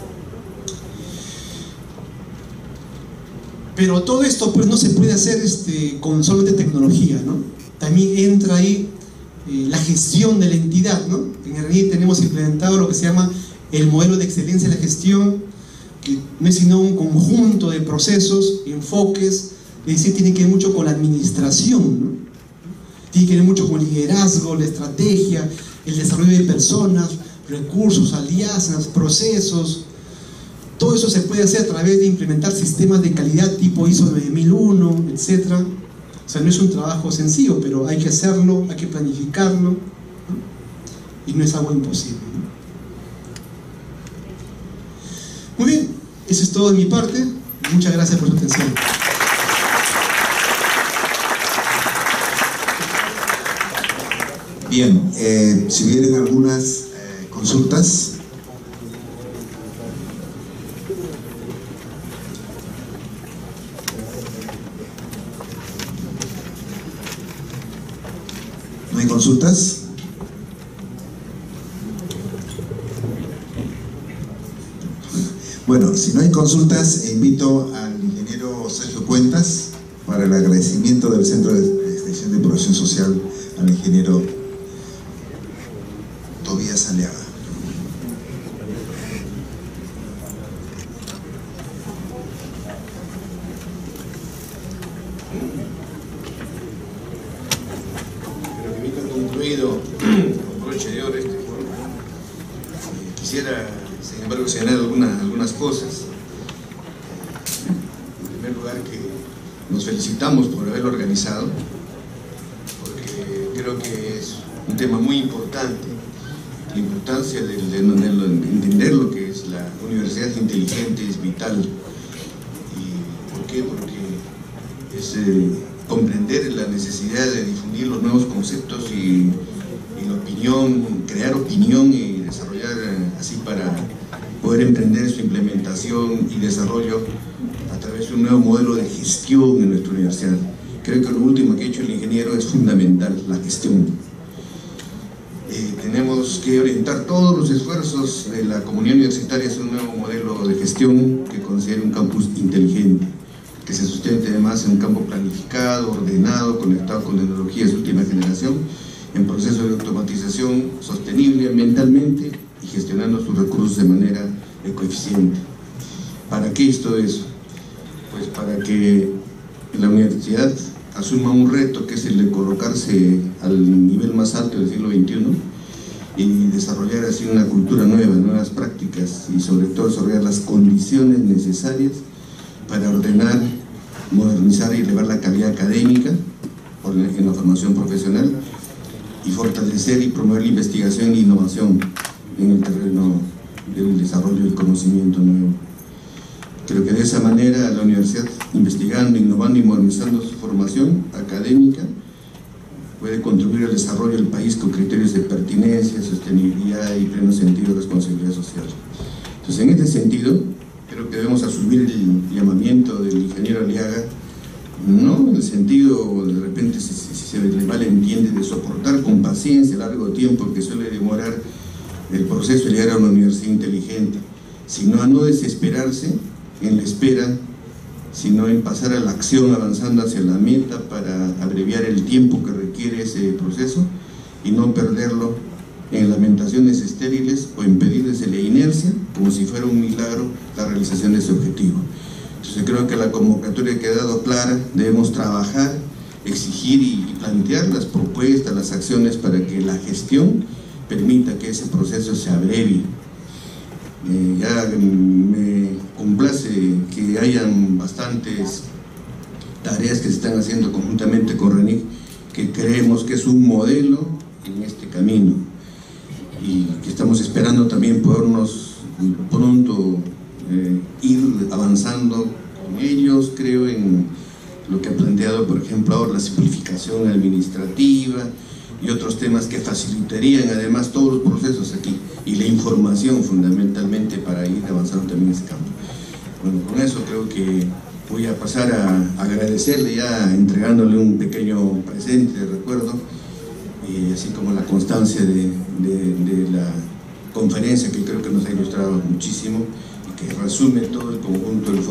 Pero todo esto pues no se puede hacer este, con solamente tecnología, ¿no? También entra ahí eh, la gestión de la entidad, ¿no? En el RENIEC tenemos implementado lo que se llama el modelo de excelencia de la gestión, que no es sino un conjunto de procesos, enfoques, es decir, tiene que ver mucho con la administración, ¿no? Tiene que ver mucho con el liderazgo, la estrategia, el desarrollo de personas, recursos, alianzas, procesos. todo eso se puede hacer a través de implementar sistemas de calidad tipo I S O nueve mil uno, etcétera. O sea, no es un trabajo sencillo, pero hay que hacerlo, hay que planificarlo, ¿no? Y no es algo imposible, ¿no? Muy bien, eso es todo de mi parte. Muchas gracias por su atención. Bien, eh, si vienen algunas eh, consultas. ¿No hay consultas? Bueno, si no hay consultas, invito al ingeniero Sergio Cuentas para el agradecimiento del Centro de Extensión de Promoción Social al ingeniero Tobías Aliaga. Pero que me ha concluido con broche de oro este foro. Quisiera, sin embargo, señalar algunas, algunas cosas. En primer lugar, que nos felicitamos por haberlo organizado, porque creo que es un tema muy importante. La importancia de, de, de, de entender lo que es la universidad inteligente es vital. ¿Y por qué? Porque es eh, comprender la necesidad de difundir los nuevos conceptos y, y la opinión, crear opinión y desarrollar eh, así para poder emprender su implementación y desarrollo a través de un nuevo modelo de gestión en nuestra universidad. Creo que lo último que ha hecho el ingeniero es fundamental, la gestión. Eh, tenemos que orientar todos los esfuerzos de la comunidad universitaria hacia un nuevo modelo de gestión que considere un campus inteligente, que se sustente además en un campo planificado, ordenado, conectado con tecnologías de última generación, en proceso de automatización sostenible ambientalmente y gestionando sus recursos de manera ecoeficiente. ¿Para qué es todo eso? Pues para que la universidad asuma un reto que es el de colocarse al nivel más alto del siglo veintiuno y desarrollar así una cultura nueva, nuevas prácticas y sobre todo desarrollar las condiciones necesarias para ordenar, modernizar y elevar la calidad académica en la formación profesional y fortalecer y promover la investigación e innovación en el terreno del desarrollo del conocimiento nuevo. Creo que de esa manera la universidad, investigando, innovando y modernizando su formación académica, puede contribuir al desarrollo del país con criterios de pertinencia, sostenibilidad y pleno sentido de responsabilidad social. Entonces, en este sentido, creo que debemos asumir el llamamiento del ingeniero Aliaga, no en el sentido, de repente, si, si, si se le malentiende, de soportar con paciencia largo tiempo que suele demorar el proceso de llegar a una universidad inteligente, sino a no desesperarse en la espera, sino en pasar a la acción avanzando hacia la meta para abreviar el tiempo que requiere ese proceso y no perderlo en lamentaciones estériles o impedir desde la inercia, como si fuera un milagro, la realización de ese objetivo. Entonces creo que la convocatoria ha quedado clara, debemos trabajar, exigir y plantear las propuestas, las acciones para que la gestión permita que ese proceso se abrevie. Eh, ya me complace que hayan bastantes tareas que se están haciendo conjuntamente con RENIC, que creemos que es un modelo en este camino y que estamos esperando también podernos pronto eh, ir avanzando con ellos. Creo en lo que ha planteado, por ejemplo, ahora la simplificación administrativa y otros temas que facilitarían además todos los procesos aquí y la información fundamentalmente para ir avanzando también en ese campo. Bueno, con eso creo que voy a pasar a agradecerle ya entregándole un pequeño presente de recuerdo y así como la constancia de, de, de la conferencia que creo que nos ha ilustrado muchísimo y que resume todo el conjunto del